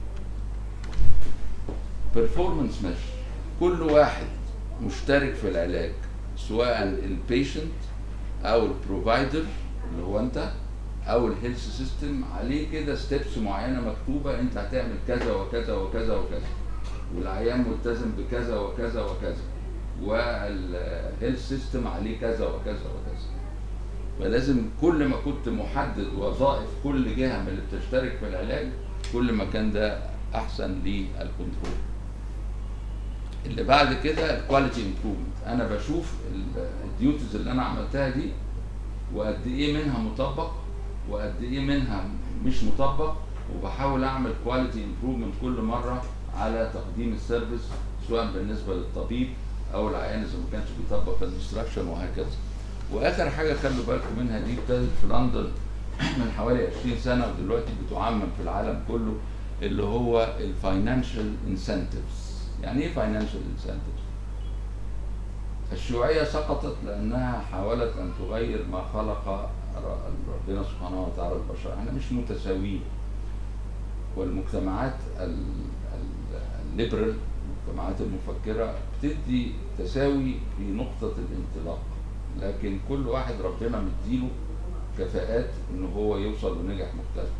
S1: performance measure. كل واحد مشترك في العلاج سواء البيشنت او البروفايدر اللي هو انت او الهيلث سيستم، عليه كده ستيبس معينه مكتوبه انت هتعمل كذا وكذا وكذا وكذا، والعيان ملتزم بكذا وكذا وكذا، والهيلث سيستم عليه كذا وكذا وكذا. فلازم كل ما كنت محدد وظائف كل جهه من اللي بتشترك في العلاج كل ما كان ده احسن للكنترول. اللي بعد كده الكواليتي امبروفمنت. انا بشوف الديوتيز اللي انا عملتها دي وقد ايه منها مطبق وقد ايه منها مش مطبق، وبحاول اعمل كواليتي امبروفمنت كل مره على تقديم السيرفيس سواء بالنسبه للطبيب او العيان اذا ما كانش بيطبق الانستراكشن وهكذا. واخر حاجه خلوا بالكم منها، دي ابتدت في لندن من حوالي 20 سنه ودلوقتي بتعمم في العالم كله، اللي هو الفاينانشال انسنتفز. يعني ايه فاينانشال انسنتفز؟ الشيوعيه سقطت لانها حاولت ان تغير ما خلق ربنا سبحانه وتعالى البشر. احنا مش متساويين، والمجتمعات الليبرال، المجتمعات المفكره بتدي تساوي في نقطه الانطلاق، لكن كل واحد ربنا مديله كفاءات ان هو يوصل لنجاح مختلف.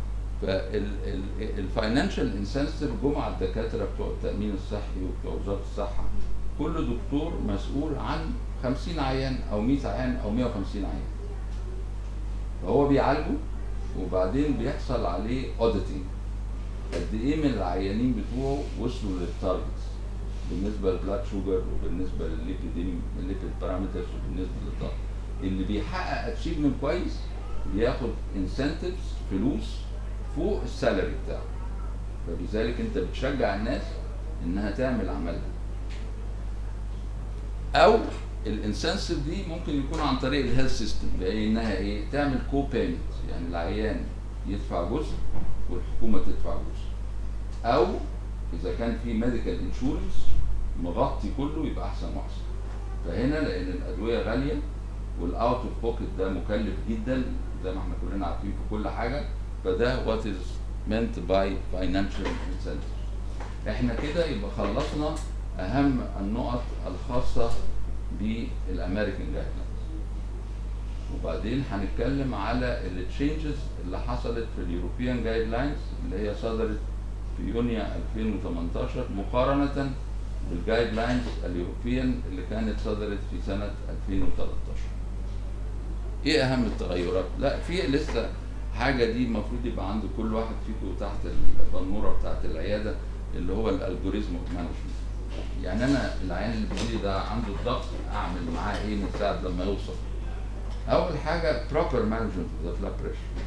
S1: فالفاينانشال انسنتيف جم على الدكاتره بتوع التامين الصحي وبتوع وزاره الصحه، كل دكتور مسؤول عن 50 عيان او 100 عيان او 150 عيان، فهو بيعالجه وبعدين بيحصل عليه اوديتنج، قد ايه من العيانين بتوعه وصلوا للتارجتس بالنسبه للبلاد شوجر وبالنسبه للليبيد بارامترز وبالنسبه للضغط. اللي بيحقق اتشيفمنت كويس بياخد انسنتفز، فلوس فوق السالري بتاعه، فبذلك انت بتشجع الناس انها تعمل عملها. او الانسنتيف دي ممكن يكون عن طريق الهيلث سيستم، بانها ايه؟ تعمل كو بيمنت، يعني العيان يدفع جزء والحكومه تدفع جزء، او اذا كان في ميديكال انشورنس مغطي كله يبقى احسن واحسن. فهنا لان الادويه غاليه والاوت اوف بوكيت ده مكلف جدا زي ما احنا كلنا عارفين في كل حاجه، فده وات از meant by financial incentives. احنا كده يبقى خلصنا اهم النقط الخاصه بالامريكان جايد لاينز، وبعدين هنتكلم على التشينجز اللي حصلت في اليوروبيان جايد لاينز اللي هي صدرت في يونيو 2018 مقارنه بالجايد لاينز اليوروبيان اللي كانت صدرت في سنه 2013. ايه اهم التغيرات؟ لا، في لسه حاجه دي المفروض يبقى عند كل واحد فيكم تحت البنوره بتاعت العياده، اللي هو الالجوريزم اوف مانجمنت. يعني انا العيان اللي بيجي ده عنده الضغط، اعمل معاه ايه من ساعه لما يوصل؟ اول حاجه proper management of the blood pressure.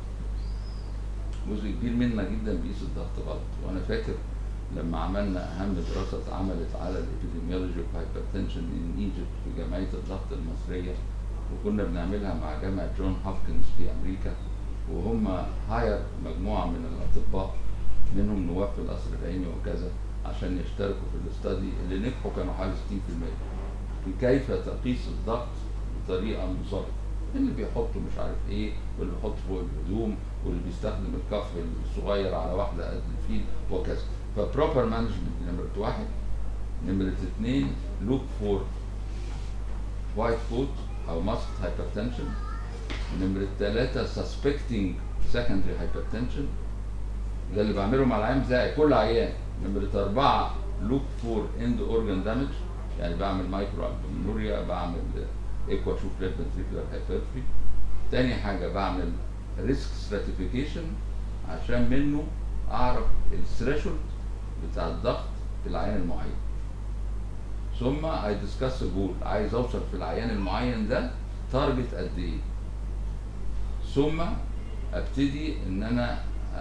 S1: جزء كبير منا جدا بيقيس الضغط غلط، وانا فاكر لما عملنا اهم دراسه اتعملت على الابيديميولوجي اوف هايبرتنشن ان ايجيبت في جمعيه الضغط المصريه، وكنا بنعملها مع جامعه جون هوبكنز في امريكا، وهم هاير مجموعه من الاطباء منهم نواب في القصر العيني وكذا عشان يشتركوا في الاستادي اللي نجحوا، كانوا حوالي 60% في كيف تقيس الضغط بطريقه منظمه. اللي بيحطوا مش عارف ايه، واللي بيحط فوق الهدوم، واللي بيستخدم الكف الصغير على واحده قد الفيل وكذا. فبروبر مانجمنت نمره واحد. نمره اثنين، لوك فور وايت كوت او ماسك هايبرتنشن. نمره ثلاثه، سسبكتنج سكندري هايبرتنشن، ده اللي بعمله مع العيان بتاعي كل عيان. نمره اربعه، لوك فور اند اورجان دامج، يعني بعمل مايكرو البومنوريا، بعمل ايكوا اشوف ليفت فنتريكولار هايبرتروفي. تاني حاجه بعمل ريسك ستراتيفيكيشن عشان منه اعرف الثريشولد بتاع الضغط في العيان المعين. ثم اي ديسكاس جول، عايز اوصل في العيان المعين ده تارجت قد ايه. ثم ابتدي ان انا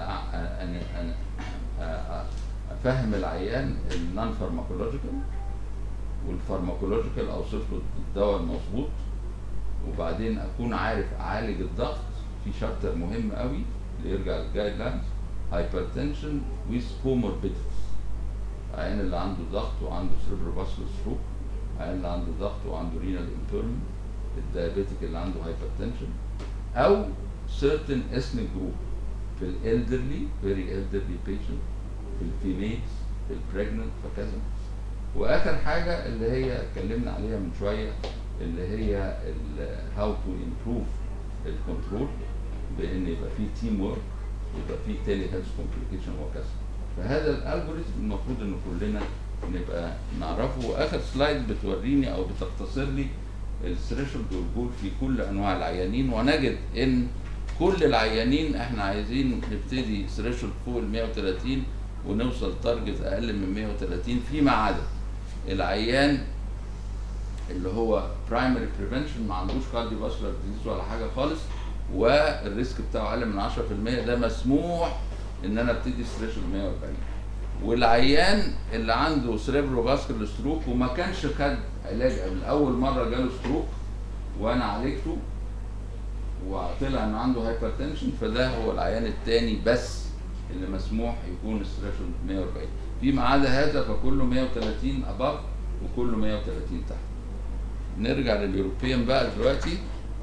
S1: افهم العيان النون فارماكولوجيكال والفارماكولوجيكال، اوصف له الدواء المظبوط، وبعدين اكون عارف اعالج الضغط في شابتر مهم قوي اللي يرجع للجايد لاينز، هايبرتنشن ويز كوموربيديتيز. العيان اللي عنده ضغط وعنده سيربروفاسكولار ستروك، العيان اللي عنده ضغط وعنده رينال امبيرمنت، الدايابيتيك اللي عنده هايبرتنشن، او certain ethnic group في الالدرلي very elderly patient، في الفيميلز، في البريجننت وكذا. واخر حاجه اللي هي اتكلمنا عليها من شويه اللي هي how to improve الكنترول، بان يبقى فيه تيم ورك، يبقى فيه تيلي هيلث كومبليكيشن وكذا. فهذا الالجوريزم المفروض ان كلنا نبقى نعرفه. واخر سلايد بتوريني او بتختصر لي الثريشولد والجول في كل انواع العيانين، ونجد ان كل العيانين احنا عايزين نبتدي ثريشولد فوق ال 130 ونوصل تارجت اقل من 130، فيما عدا العيان اللي هو برايمري بريفنشن ما عندوش كارديو فاسكولار ديزيز ولا حاجه خالص، والريسك بتاعه اقل من 10%، ده مسموح ان انا ابتدي ثريشولد 140. والعيان اللي عنده سريبرو فاسكولار ستروك وما كانش خد علاج من اول مره جاله ستروك وانا عالجته وطلع انه عنده هايبرتنشن، فده هو العيان الثاني بس اللي مسموح يكون الثريشولد 140. فيما عدا هذا فكله 130 اباف وكله 130 تحت. نرجع لليوروبيان بقى دلوقتي.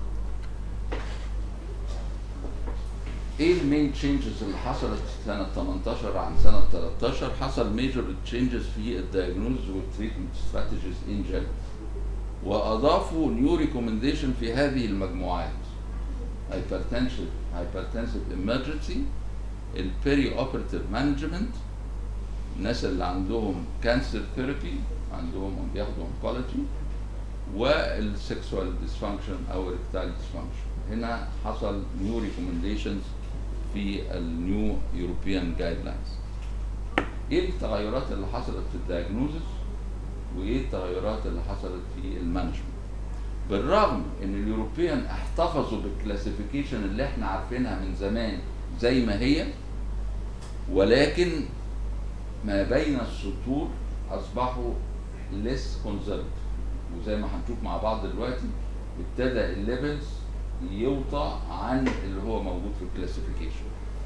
S1: ايه المين تشينجز اللي حصلت سنه 18 عن سنه 13؟ حصل ميجر تشينجز في الدايجنوز والتريتمنت ستراتيجيز ان جنرال، واضافوا نيو ريكومنديشن في هذه المجموعات: hypertensive emergency، البيري اوبرتيف مانجمنت، الناس اللي عندهم كانسر ثيرابي عندهم بياخدوا اونكولوجي، والسكسوال ديسفانكشن او اريكتايل ديسفانكشن. هنا حصل نيو ريكومنديشنز في النيو يوروبيان جايد لاينز. ايه التغيرات اللي حصلت في الدايجنوزس وايه التغيرات اللي حصلت في المانجمنت؟ بالرغم ان اليوروبيان احتفظوا بالكلاسيفيكيشن اللي احنا عارفينها من زمان زي ما هي، ولكن ما بين السطور اصبحوا less conservative، وزي ما هنشوف مع بعض دلوقتي ابتدى الليفلز يوطى عن اللي هو موجود في الكلاسيفيكيشن.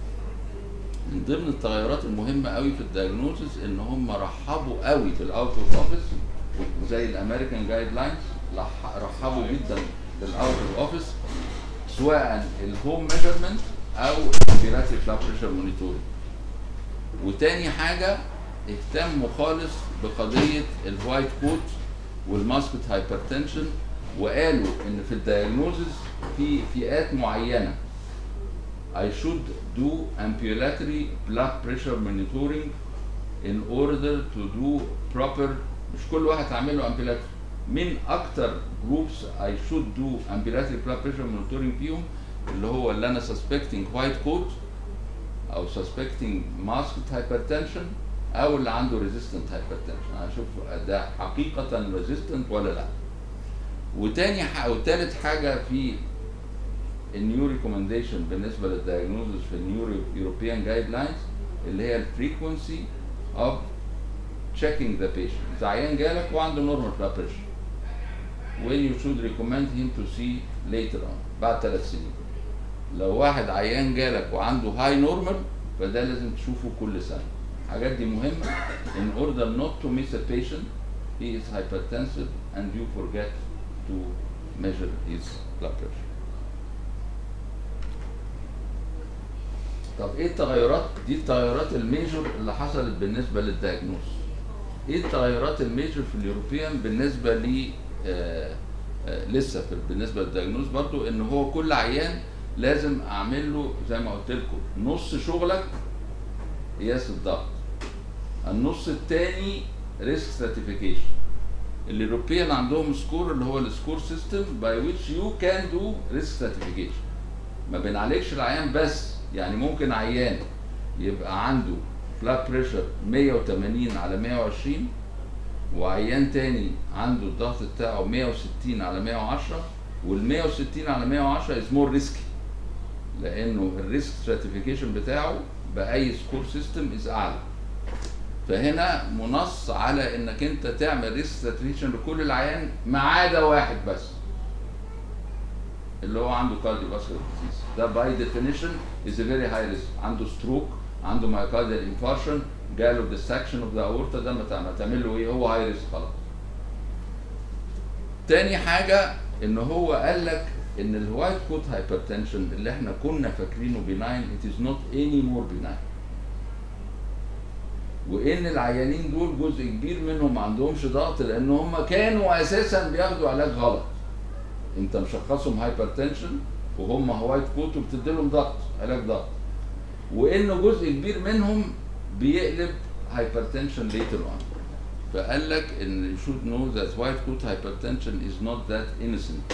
S1: من ضمن التغيرات المهمه قوي في الدايجنوزس ان هم رحبوا قوي بالاوت اوف اوفيس، زي الامريكان جايد لاينز رحبوا جدا بالاوت اوف اوفيس، سواء الهوم ميجرمنت او الامبيراتري بلاد بريشر مونيتورنج. وتاني حاجه اهتموا خالص بقضيه الوايت كوت والماسكت هايبرتنشن، وقالوا ان في الدايجنوزز في فئات معينه I should do ambulatory blood pressure monitoring in order to do proper. مش كل واحد هعمل له ambulatory. من اكتر جروبس I should do ambulatory blood pressure monitoring فيهم اللي هو اللي انا suspecting white coat او suspecting masked hypertension او اللي عنده resistant hypertension. انا اشوف ده حقيقه resistant ولا لا. وتالت حاجه في النيو ريكومنديشن بالنسبه للدايجنوزس في النيو يوروبيان جايد لاينز اللي هي الفريكونسي اوف checking the patient. اذا عيان جالك وعنده نورمال بلاد بريشر when you should recommend him to see later on بعد 3 سنين. لو واحد عيان جالك وعنده هاي نورمال فده لازم تشوفه كل سنه. الحاجات دي مهمه in order not to miss a patient he is hypertensive and you forget to measure his blood pressure. طب ايه التغيرات؟ دي التغيرات الميجور اللي حصلت بالنسبه للدايجنوز. ايه التغيرات الميجور في اليوروبيان بالنسبه ل لسه بالنسبه للدايجنوز برضو ان هو كل عيان لازم اعمل له زي ما قلت لكم نص شغلك قياس الضغط، النص الثاني ريسك ستراتيفيكيشن. اليوروبيان عندهم سكور اللي هو السكور سيستم باي ويتش يو كان دو ريسك ستراتيفيكيشن. ما بنعالجش العيان بس، يعني ممكن عيان يبقى عنده بلاد بريشر 180 على 120 وعيان تاني عنده الضغط بتاعه 160 على 110 وال 160 على 110 از مور ريسكي لانه الريسك ستراتيفيكيشن بتاعه باي سكور سيستم از اعلى. فهنا منص على انك انت تعمل ريسك ستراتيفيكيشن لكل العيان ما عدا واحد بس اللي هو عنده كارديو فاسكولار ديزيز. ده باي ديفينيشن از فيري هاي ريسك، عنده ستروك، عنده مايوكارديال انفارشن، جاله ديسكشن اوف ذا اورتا، ده ما تعمل له ايه؟ هو هاي ريسك خلاص. تاني حاجه ان هو قال لك ان الوايت كوت هايبرتنشن اللي احنا كنا فاكرينه بيناين it is not any more benign، وان العيانين دول جزء كبير منهم ما عندهمش ضغط لان هم كانوا اساسا بياخدوا علاج غلط. انت مشخصهم هايبرتنشن وهم وايت كوت وبتدي لهم ضغط، علاج ضغط، وانه جزء كبير منهم بيقلب hypertension later on. فقال لك ان you should know that white coat hypertension is not that innocent.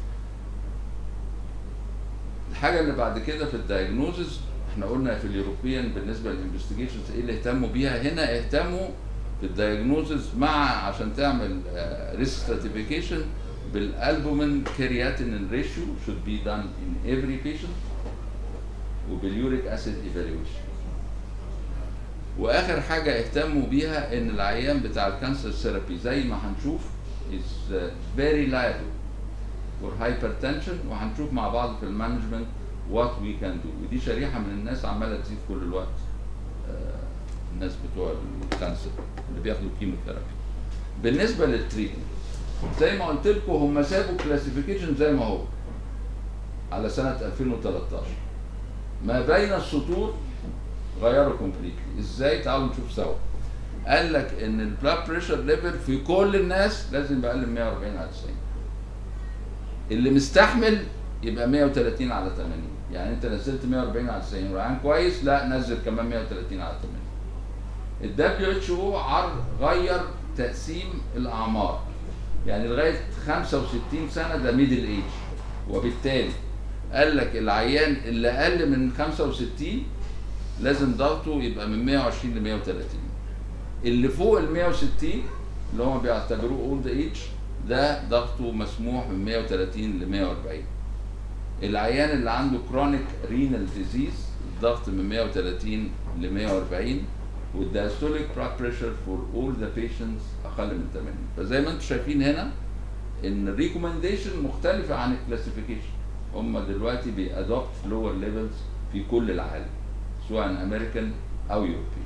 S1: الحاجه اللي بعد كده في الدايجنوزز احنا قلنا في اليوروبيان بالنسبه للانفستيجيشنز ايه اللي اهتموا بيها. هنا اهتموا في الدايجنوزز مع عشان تعمل ريسك ستراتيفيكيشن بالالبومين كرياتينين ريشيو should be done in every patient وباليوريك اسيد ايفالويشن. واخر حاجه اهتموا بيها ان العيان بتاع الكانسر ثيرابي زي ما هنشوف is very liable for hypertension، وهنشوف مع بعض في المانجمنت what we can do. ودي شريحه من الناس عماله تزيد كل الوقت، الناس بتوع الكانسر اللي بياخدوا كيموثيرابي. بالنسبه للتريتمنت زي ما قلت لكم هم سابوا كلاسيفيكيشن زي ما هو على سنه 2013. ما بين السطور غيروا كومبليتلي. ازاي؟ تعالوا نشوف سوا. قال لك ان البلاد بريشر ليفل في كل الناس لازم يبقى اقل من 140 على 90. اللي مستحمل يبقى 130 على 80. يعني انت نزلت 140 على 90 والعيان كويس، لا نزل كمان 130 على 80. WHO غير تقسيم الاعمار، يعني لغايه 65 سنه ده ميدل ايج، وبالتالي قال لك العيان اللي اقل من 65 لازم ضغطه يبقى من 120 ل 130. اللي فوق ال 160 اللي هم بيعتبروه اولد ايج ده ضغطه مسموح من 130 ل 140. العيان اللي عنده كرونيك رينال ديزيز الضغط من 130 ل 140، والدايستوليك بلاد بريشر فور اول ذا بيشنتس اقل من 80. فزي ما انتم شايفين هنا ان الريكومنديشن مختلفه عن الكلاسيفيكيشن. هم دلوقتي بيادوبت لور ليفلز في كل العالم سواء امريكان او يوروبي.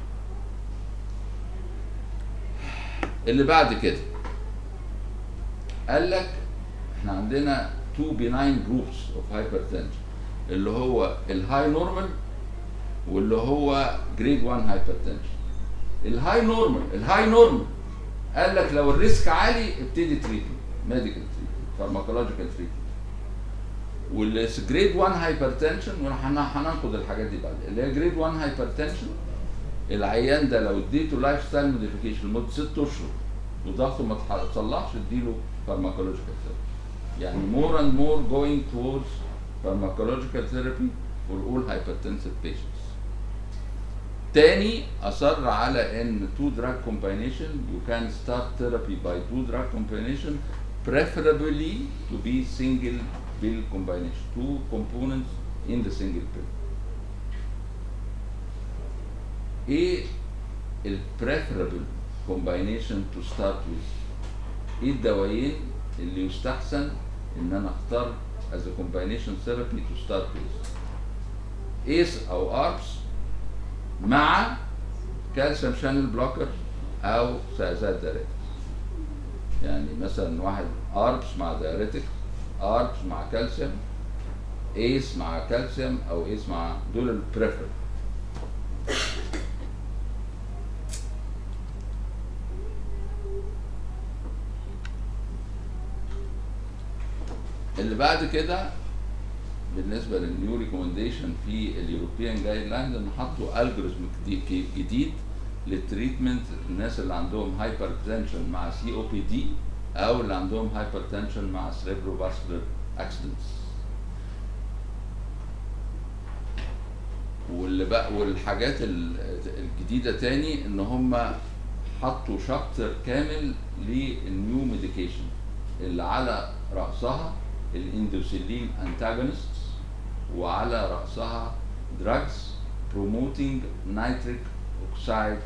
S1: اللي بعد كده قال لك احنا عندنا تو بيناين جروبس اوف هايبرتنشن، اللي هو الهاي نورمال واللي هو جريد 1 هايبرتنشن. الهاي نورمال قال لك لو الريسك عالي ابتدي تريتمنت، ميديكال تريتمنت، فارماكولوجيكال تريتمنت. والجريد 1 هايبرتنشن وهناخد الحاجات دي بعد. اللي هي جريد 1 هايبرتنشن العيان ده لو اديته لايف ستايل موديفيكيشن لمده 6 اشهر وضغطه ما تصلحش اديله فارماكولوجيكال ثيرابي. يعني more and more going towards pharmacological therapy for all hypertensive patients. تاني أصر على إن two drug combination you can start therapy by two drug combination preferably to be single pill combination, two components in the single pill. إيه ال preferable combination to start with؟ إيه الدوايين اللي يستحسن إن أنا أختار as a combination therapy to start with؟ ACE أو ARBs مع كالسيوم شانل بلوكر او سيازات دايريتك. يعني مثلا واحد اربس مع دايريتك، اربس مع كالسيوم، ايس مع كالسيوم او ايس مع دول البريفر. اللي بعد كده بالنسبه للنيو ريكومنديشن في اليوروبيان جايد لاينز ان حطوا الجوريزم جديد للتريتمنت الناس اللي عندهم هايبرتنشن مع سي او بي دي او اللي عندهم هايبرتنشن مع سيريبرو فاسكولار اكسيدنتس. والحاجات الجديده تاني ان هم حطوا شابتر كامل للنيو ميديكيشن اللي على راسها الاندوسيلين انتاجونست وعلى رأسها drugs promoting nitric oxide.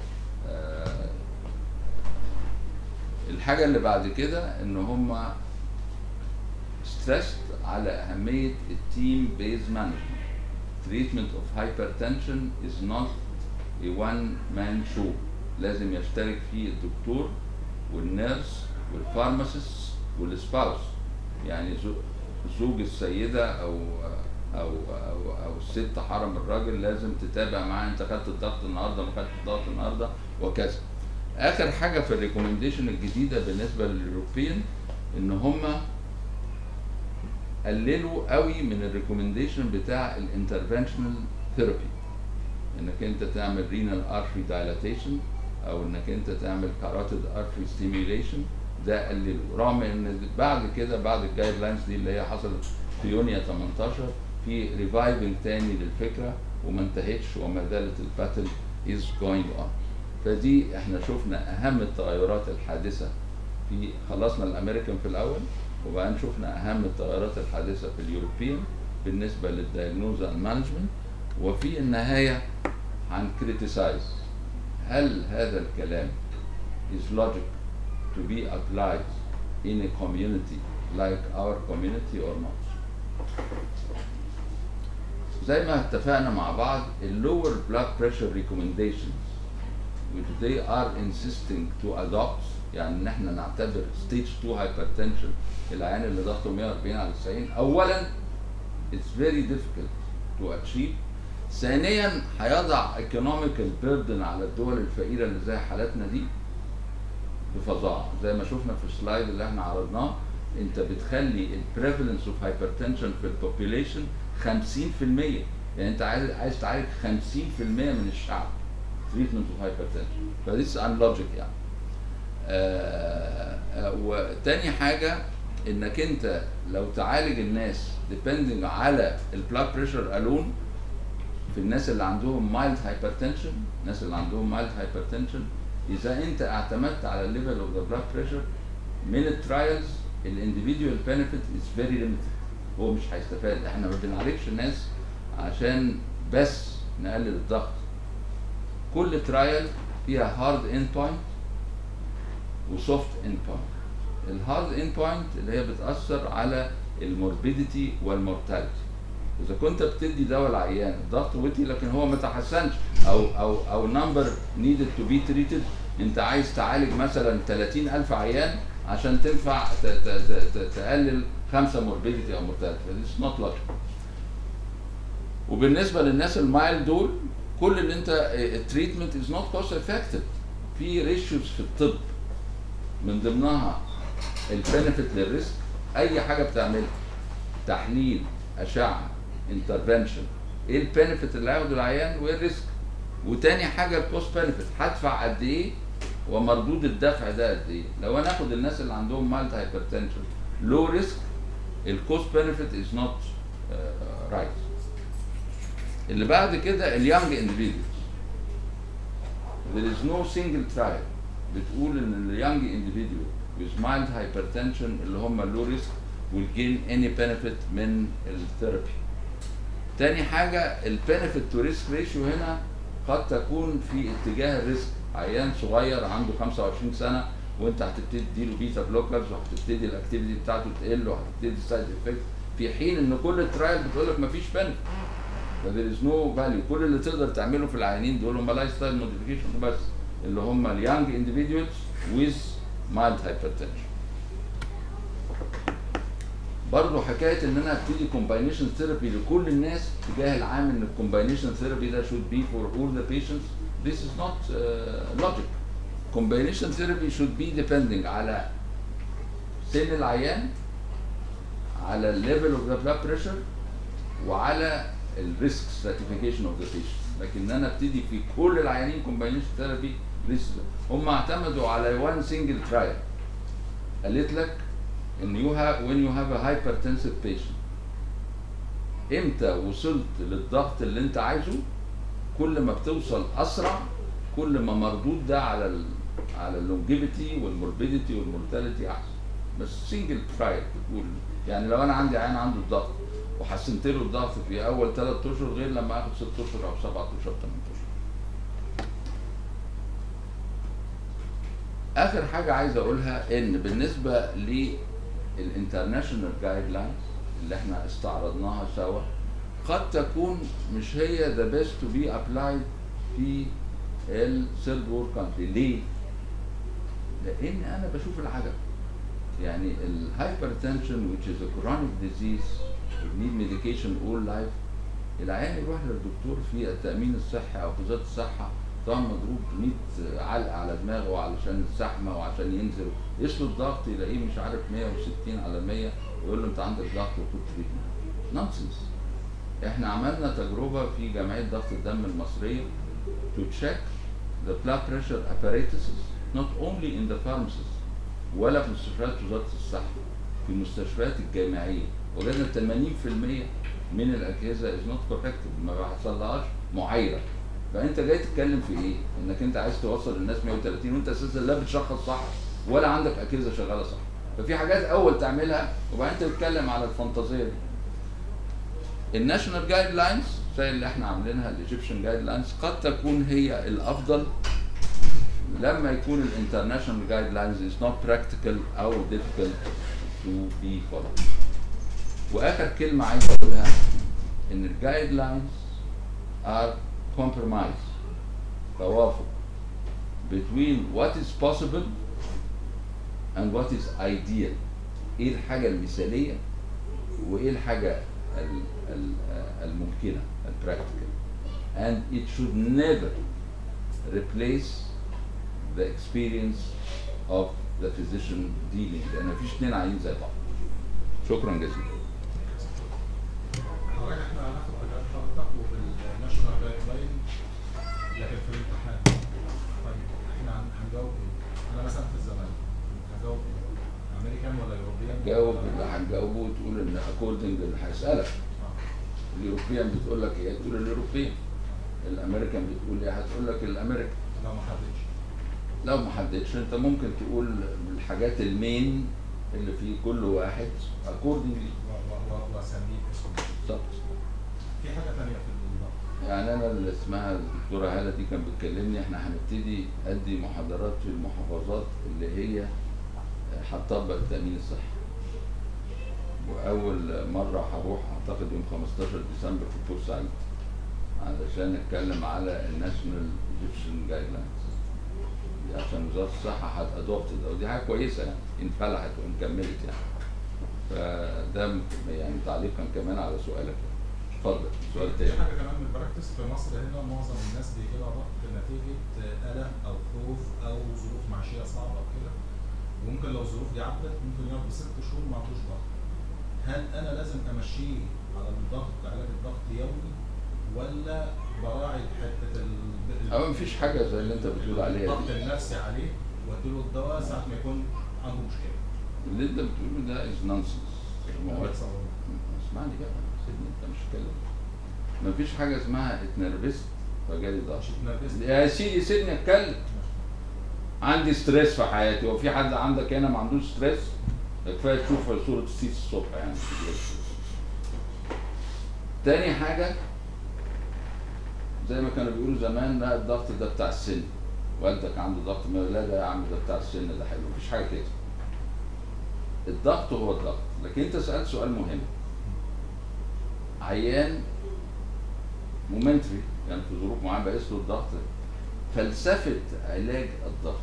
S1: الحاجة اللي بعد كده ان هم stressed على أهمية التيم based management. Treatment of hypertension is not a one man show. لازم يشترك فيه الدكتور والنيرس والفارماسيست والسباوس. يعني زوج السيدة أو الست حرم الراجل لازم تتابع معاه انت خدت الضغط النهارده ما خدتش الضغط النهارده وكذا. اخر حاجه في الريكومنديشن الجديده بالنسبه لليوروبيان ان هم قللوا قوي من الريكومنديشن بتاع الانترفنشنال ثيرابي، انك انت تعمل رينال ارتري دايلاتيشن او انك انت تعمل كاروتيد ارتري ستيميوليشن. ده قللوا، رغم ان بعد كده بعد الجايد لاينز دي اللي هي حصلت في يونيو 18 في ريفايفنج تاني للفكره وما انتهتش وما زالت الباتل از جوينج اون. فدي احنا شفنا اهم التغيرات الحادثه في خلصنا الامريكان في الاول وبعدين شفنا اهم التغيرات الحادثه في اليوروبيان بالنسبه للدايجنوز اند مانجمنت. وفي النهايه هنكريتيسايز هل هذا الكلام is logic to be applied in a community like our community or not؟ زي ما اتفقنا مع بعض ال lower blood pressure recommendations which they are insisting to adopt، يعني ان احنا نعتبر stage 2 hypertension العيان اللي ضغطه 140 على 90، اولا it's very difficult to achieve، ثانيا هيضع economical burden على الدول الفقيره اللي زي حالتنا دي بفظاعه. زي ما شفنا في السلايد اللي احنا عرضناه، انت بتخلي البريفالنس اوف هايبرتنشن في البوبيليشن 50%، يعني انت عايز تعالج 50% من الشعب تريتمنت اوف هايبرتنشن، فديس ان لوجيك يعني. وتاني حاجه انك انت لو تعالج الناس depending على البلاد بريشر الون، في الناس اللي عندهم مايلد هايبرتنشن، الناس اللي عندهم مايلد هايبرتنشن اذا انت اعتمدت على الليفل اوف ذا بلاد بريشر من الترايلز، الانديفيديوال بنفيت از فيري ليميتد، هو مش هيستفاد. احنا ما بنعالجش الناس عشان بس نقلل الضغط، كل ترايل فيها هارد اند بوينت وسوفت اند بوينت. الهارد اند بوينت اللي هي بتاثر على الموربيديتي والمورتاليتي. اذا كنت بتدي دواء العيان ضغط وطي لكن هو ما تحسنش او نمبر نيدد تو بي تريتد، انت عايز تعالج مثلا 30,000 عيان عشان تنفع تقلل 5 موربيديتي او مورتاليتي، اتس نوت لوجيك. وبالنسبه للناس المايل دول، كل اللي انت التريتمنت از نوت كوست افكتيف. في ريشيوز في الطب من ضمنها البنفيت للريسك، اي حاجه بتعملها تحليل، اشعه، انترفنشن، ايه البنفيت اللي هياخده العيان وايه الريسك، وتاني حاجه الكوست بنفيت، هدفع قد ايه ومردود الدفع ده قد ايه. لو انا اخد الناس اللي عندهم مايلد هايبرتنشن لو ريسك، الكوست بنفيت از نوت رايت. اللي بعد كده اليانج individuals. There is no single trial بتقول ان اليانج individual with mild hypertension اللي هم low risk will gain any benefit من الثيرابي. تاني حاجة البنفيت تو ريسك ريشيو هنا قد تكون في اتجاه الريسك. عيان صغير عنده 25 سنة وانت هتبتدي تديله بيتا بلوكرز وهتبتدي الاكتيفيتي بتاعته تقل وهتبتدي السايد افكت، في حين ان كل الترايل بتقول لك مفيش بنفيت. فذير از نو فاليو. كل اللي تقدر تعمله في العيانين دول هم لايف ستايل موديفيكيشن بس، اللي هم اليانج انديفيدوالز ويز مايلد هايبرتنشن. برضه حكايه ان انا ابتدي كومباينيشن ثيرابي لكل الناس، اتجاه العام ان الكومباينيشن ثيرابي ده should be for all the patients. This is not logic. Combination therapy should be depending على سن العيان، على الليفل اوف ذا بلاد بريشر، وعلى الريسك stratification of the patient. لكن انا ابتدي في كل العيانين كومباينيشن ثيرابي، هم اعتمدوا على one single trial قالت لك ان when you have a hypertensive patient، امتى وصلت للضغط اللي انت عايزه، كل ما بتوصل اسرع كل ما مردود ده على اللونجيفيتي والموربيديتي والمورتاليتي احسن. بس سنجل ترايل بتقول يعني لو انا عندي عيان عنده الضغط وحسنت له الضغط في اول 3 اشهر غير لما اخد 6 اشهر او 7 اشهر 8 اشهر. اخر حاجه عايز اقولها ان بالنسبه للانترناشونال جايد لاينز اللي احنا استعرضناها سوا، قد تكون مش هي ذا بيست تو بي ابلايد في الثيرد وورلد كانتري. ليه؟ لان انا بشوف العجب. يعني الهايبرتنشن which is a chronic disease you need medication all life، العيان يروح للدكتور في التامين الصحي او في وزاره الصحه طبعا مضروب 100 علقه على دماغه علشان الزحمه وعشان ينزل يقيس له الضغط يلاقيه مش عارف 160 على 100 ويقول له انت عندك ضغط وخد تريتمنت. نونسنس. احنا عملنا تجربه في جمعيه ضغط الدم المصريه to check the blood pressure apparatuses not only in the pharmacies ولا في مستشفيات وزاره الصحه، في المستشفيات الجامعيه وجدنا 80% من الاجهزه is not corrected، ما بيحصلهاش معايره. فانت جاي تتكلم في ايه؟ انك انت عايز توصل للناس 130 وانت اساسا لا بتشخص صح ولا عندك اجهزه شغاله صح. ففي حاجات اول تعملها وبعدين تتكلم على الفانتازيه دي. الناشونال جايد لاينز زي اللي احنا عاملينها الايجيبشن جايد لاينز قد تكون هي الافضل لما يكون الانترناشونال جايد لاينز از نوت براكتيكال او difficult to be followed. واخر كلمه عايز اقولها ان الجايد لاينز are compromise، توافق between what is possible and what is ideal. ايه الحاجه المثاليه وايه الحاجه الممكنه البراكتيكال. and it should never replace the experience of the physician dealing، لان مفيش اتنين عيانين زي بعض. شكرا جزيلا.
S3: حضرتك احنا هناخد حضرتك وبالناشونال جايد لاين لكن في الامتحان طيب احنا هنجاوب ايه؟ انا مثلا في الزمالك هجاوب ايه؟ امريكان ولا يوروبيان؟
S1: جاوب اللي هتجاوبه وتقول ان اكوردنج اللي هيسالك. اليوروبيان بتقول لك ايه؟ تقول اليوروبيان. الامريكان بتقول ايه؟ هتقول لك الامريكان.
S3: لو ما حددش.
S1: لو ما حددش انت ممكن تقول الحاجات المين اللي في كل واحد اكوردنجلي
S3: واسميه اسمه.
S1: بالظبط.
S3: في حاجه ثانيه في الضغط.
S1: يعني انا اللي اسمها الدكتوره هاله دي كانت بتكلمني احنا هنبتدي ادي محاضرات في المحافظات اللي هي هتطبق التامين الصحي. واول مره هروح اعتقد يوم 15 ديسمبر في بورسعيد علشان نتكلم على الناشونال ايجيبشن جايد لاينز عشان وزاره الصحه هتادوبتد، او دي حاجه كويسه يعني ان فلحت وان كملت يعني. فده يعني تعليقا كمان على سؤالك. اتفضل سؤال تاني.
S3: في حاجه كمان من البراكتس في مصر هنا معظم الناس بيجي لها ضغط نتيجه الم او خوف او ظروف معيشيه صعبه كده، وممكن لو الظروف دي عدت ممكن يقعد ب6 شهور ما عندوش ضغط. هل انا لازم امشيه على الضغط علاج الضغط يومي ولا براعي حته
S1: أو مفيش حاجه زي اللي انت بتقول عليها
S3: الضغط
S1: دي.
S3: النفسي عليه واديله الدواء ساعه ما يكون عنده مشكله؟
S1: اللي انت بتقوله ده از نونسنس. اسمعني بقى سيبني انت مش تتكلم. مفيش حاجه اسمها اتنرفزت فجالي ضغط. يا سيدي سيبني اتكلم. عندي ستريس في حياتي، هو في حد عندك هنا ما عندوش ستريس؟ كفايه تشوف صوره السيس الصبح يعني. تاني حاجه زي ما كانوا بيقولوا زمان لا الضغط ده بتاع السن، والدك عنده ضغط، لا ده يا عم ده بتاع السن ده حلو، مفيش حاجه كده. الضغط هو الضغط. لكن انت سالت سؤال مهم. عيان مومنتري يعني في ظروف معينه بقيس له الضغط. فلسفه علاج الضغط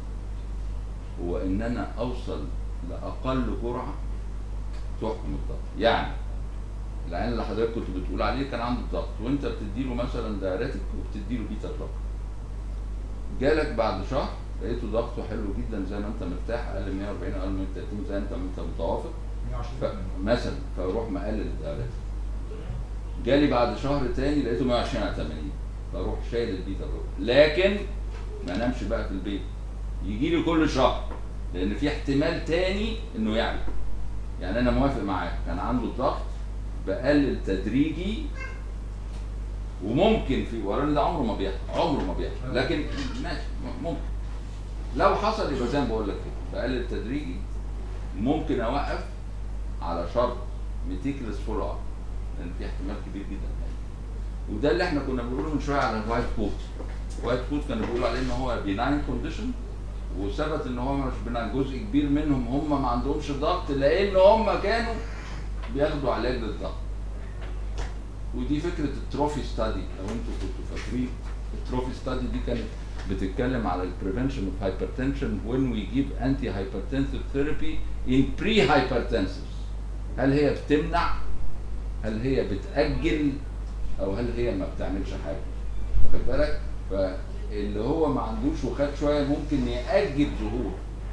S1: هو ان انا اوصل لاقل جرعه تحكم الضغط. يعني العيان اللي حضرتك كنت بتقول عليه كان عنده ضغط وانت بتديله مثلا دايريتك وبتديله بيتا بلوك. جالك بعد شهر لقيته ضغطه حلو جدا زي ما انت مرتاح، اقل من 140 اقل من 30 زي انت متوافق مثلا، فاروح مقلل الدايريتك. جالي بعد شهر تاني لقيته 120 على 80، فاروح شايل البيتا بلوك. لكن ما انامش بقى في البيت، يجي لي كل شهر لان في احتمال تاني انه يعلى. يعني انا موافق معاك، كان عنده الضغط بقلل تدريجي وممكن في وراني ده عمره ما بيحصل لكن ماشي ممكن لو حصل يبقى زي ما بقول لك كده بقلل تدريجي. ممكن اوقف على شرط ميتيكلس فولو اب لان في احتمال كبير جدا. وده اللي احنا كنا بنقوله من شويه على الوايت كوت. الوايت كوت كانوا بيقولوا عليه ان هو بيناين كونديشن، وثبت ان هو مش بناين. جزء كبير منهم هم ما عندهمش ضغط لان هم كانوا بياخدوا علاج للضغط. ودي فكره التروفي ستادي لو انتوا كنتوا فاكرين. التروفي ستادي دي كانت بتتكلم على البريفنشن اوف هايبرتنشن when we give anti hypertensive therapy in pre-hypertensives. هل هي بتمنع؟ هل هي بتأجل؟ او هل هي ما بتعملش حاجه؟ واخد بالك؟ فاللي هو ما عندوش وخد شويه ممكن يأجل ظهور.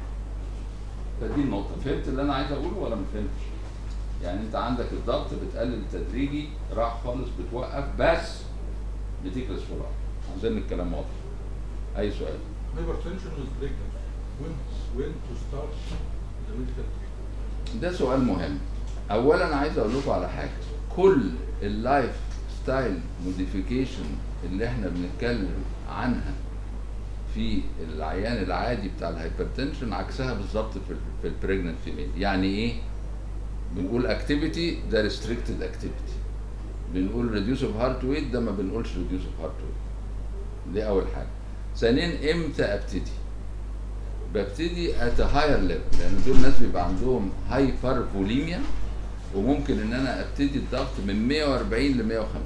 S1: فدي النقطه. فهمت اللي انا عايز اقوله ولا ما فهمتش؟ يعني انت عندك الضغط بتقلل تدريجي، راح خالص بتوقف، بس بتكرس فولو اب. عايزين الكلام واضح. اي سؤال؟
S4: Hypertension with pregnancy. When to start the medical treatment?
S1: ده سؤال مهم. اولا عايز اقول لكم على حاجه. كل اللايف ستايل موديفيكيشن اللي احنا بنتكلم عنها في العيان العادي بتاع الهايبرتنشن عكسها بالظبط في البريجننت فيميل. يعني ايه؟ بنقول اكتيفيتي ده ريستريكتد اكتيفيتي. بنقول ريديوس اوف هارت ويت ده ما بنقولش ريديوس اوف هارت ويت. دي اول حاجه. ثانيا امتى ابتدي؟ ببتدي ات هاير ليفل، لان دول ناس بيبقى عندهم هايبر فوليميا، وممكن ان انا ابتدي الضغط من 140 ل 150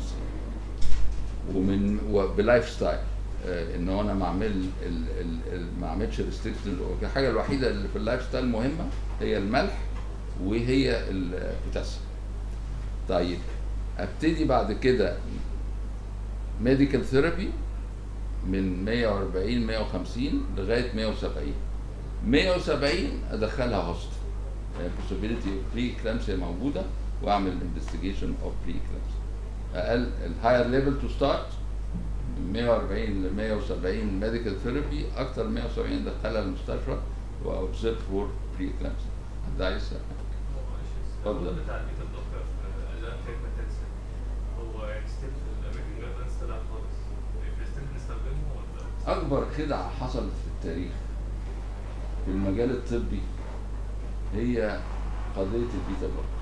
S1: بلايف ستايل. ان هو انا ما اعملش ريستريكشن. الحاجه الوحيده اللي في اللايف ستايل مهمه هي الملح وهي البوتاسيوم. طيب ابتدي بعد كده ميديكال ثيرابي من 140 150 لغايه 170. 170 ادخلها هوستل، possibility of pre-eclampsia موجوده، واعمل investigation of pre-eclampsia. اقل الهاير ليفل تو ستارت من 140 ل 170 ميديكال ثيرابي، اكتر 170 ادخلها المستشفى واوبزرف فور بري-eclampsia. ده عايز
S5: اتفضل. بتاع البيتا بلوكر في الان هايبرتنسن هو ستيل في الامريكان جايدلاينز طلع خالص، ستيل بنستخدمه ولا؟
S1: اكبر خدعه حصلت في التاريخ في المجال الطبي هي قضيه البيتا بلوكر،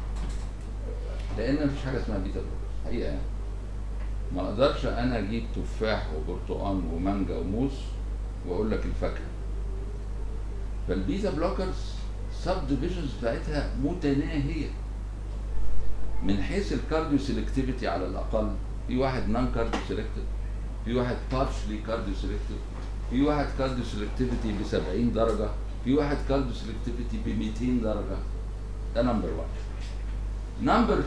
S1: لان مفيش حاجه اسمها بيتا بلوكر حقيقه. يعني ما اقدرش انا اجيب تفاح وبرتقال ومانجا وموز واقول لك الفاكهه. فالبيتا بلوكرز سب ديفيجنز بتاعتها متناهيه من حيث الكارديو سيلكتيفيتي. على الاقل في واحد نون كارديو سيلكتيف، في واحد بارشلي كارديو سيلكتيف، في واحد كارديو سيلكتيفيتي ب 70 درجه، في واحد كارديو سيلكتيفيتي ب 200 درجه. ده نمبر 1. نمبر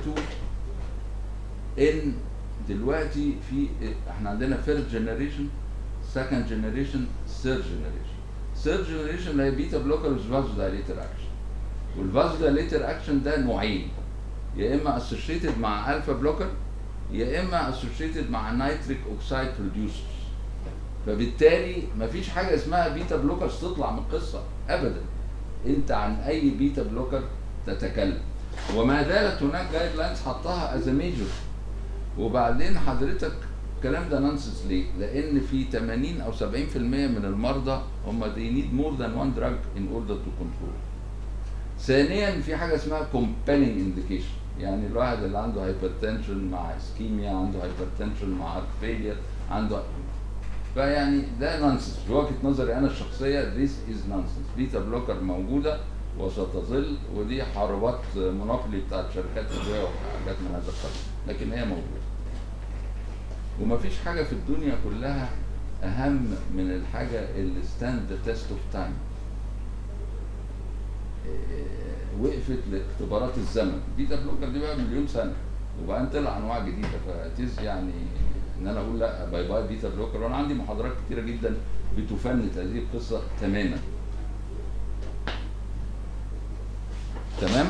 S1: 2 ان دلوقتي في احنا عندنا فيرست جنريشن، سكند جنريشن، ثيرد جنريشن. ثيرد جنريشن اللي هي بيتا بلوكرز فازو دايليتر اكشن. والفازو دايليتر اكشن ده نوعين، يا اما اسوشيتد مع الفا بلوكر، يا اما اسوشيتد مع نيتريك اوكسايد بروديوسرز. فبالتالي مفيش حاجه اسمها بيتا بلوكرز تطلع من القصه ابدا. انت عن اي بيتا بلوكر تتكلم، وما زالت هناك جايد لاينز حطها از ميجور. وبعدين حضرتك الكلام ده نونسنس ليه؟ لان في 80 او 70% من المرضى هم they need more than one drug in order to control. ثانيا في حاجه اسمها compelling indication، يعني الواحد اللي عنده هايبرتنشن مع اسكيميا، عنده هايبرتنشن مع هارت فيلير، عنده، فيعني ده نونسنس. بوجهه نظري انا الشخصيه this is nonsense. بيتا بلوكر موجوده وستظل، ودي حربات مونوبولي بتاعت شركات ادويه وحاجات من هذا القبيل، لكن هي موجوده. ومفيش حاجه في الدنيا كلها اهم من الحاجه اللي ستاند ذا تيست اوف تايم، وقفت لاختبارات الزمن. بيتا بلوكر دي بقى مليون سنه، وبعدين طلع انواع جديده. فتيز يعني ان انا اقول لا باي باي بيتا بلوكر، وانا عندي محاضرات كتيره جدا بتفند هذه القصه تماما. تمام؟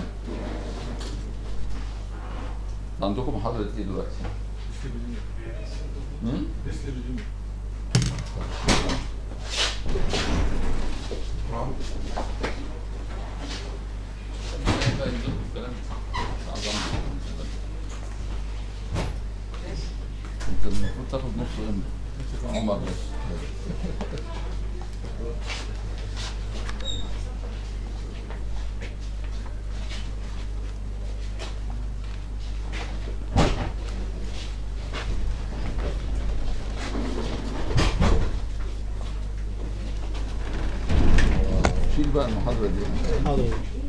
S1: عندكم محاضره ايه دلوقتي؟ انت المفروض تاخد نص عمر بس. شيل بقى المحاضرة دي.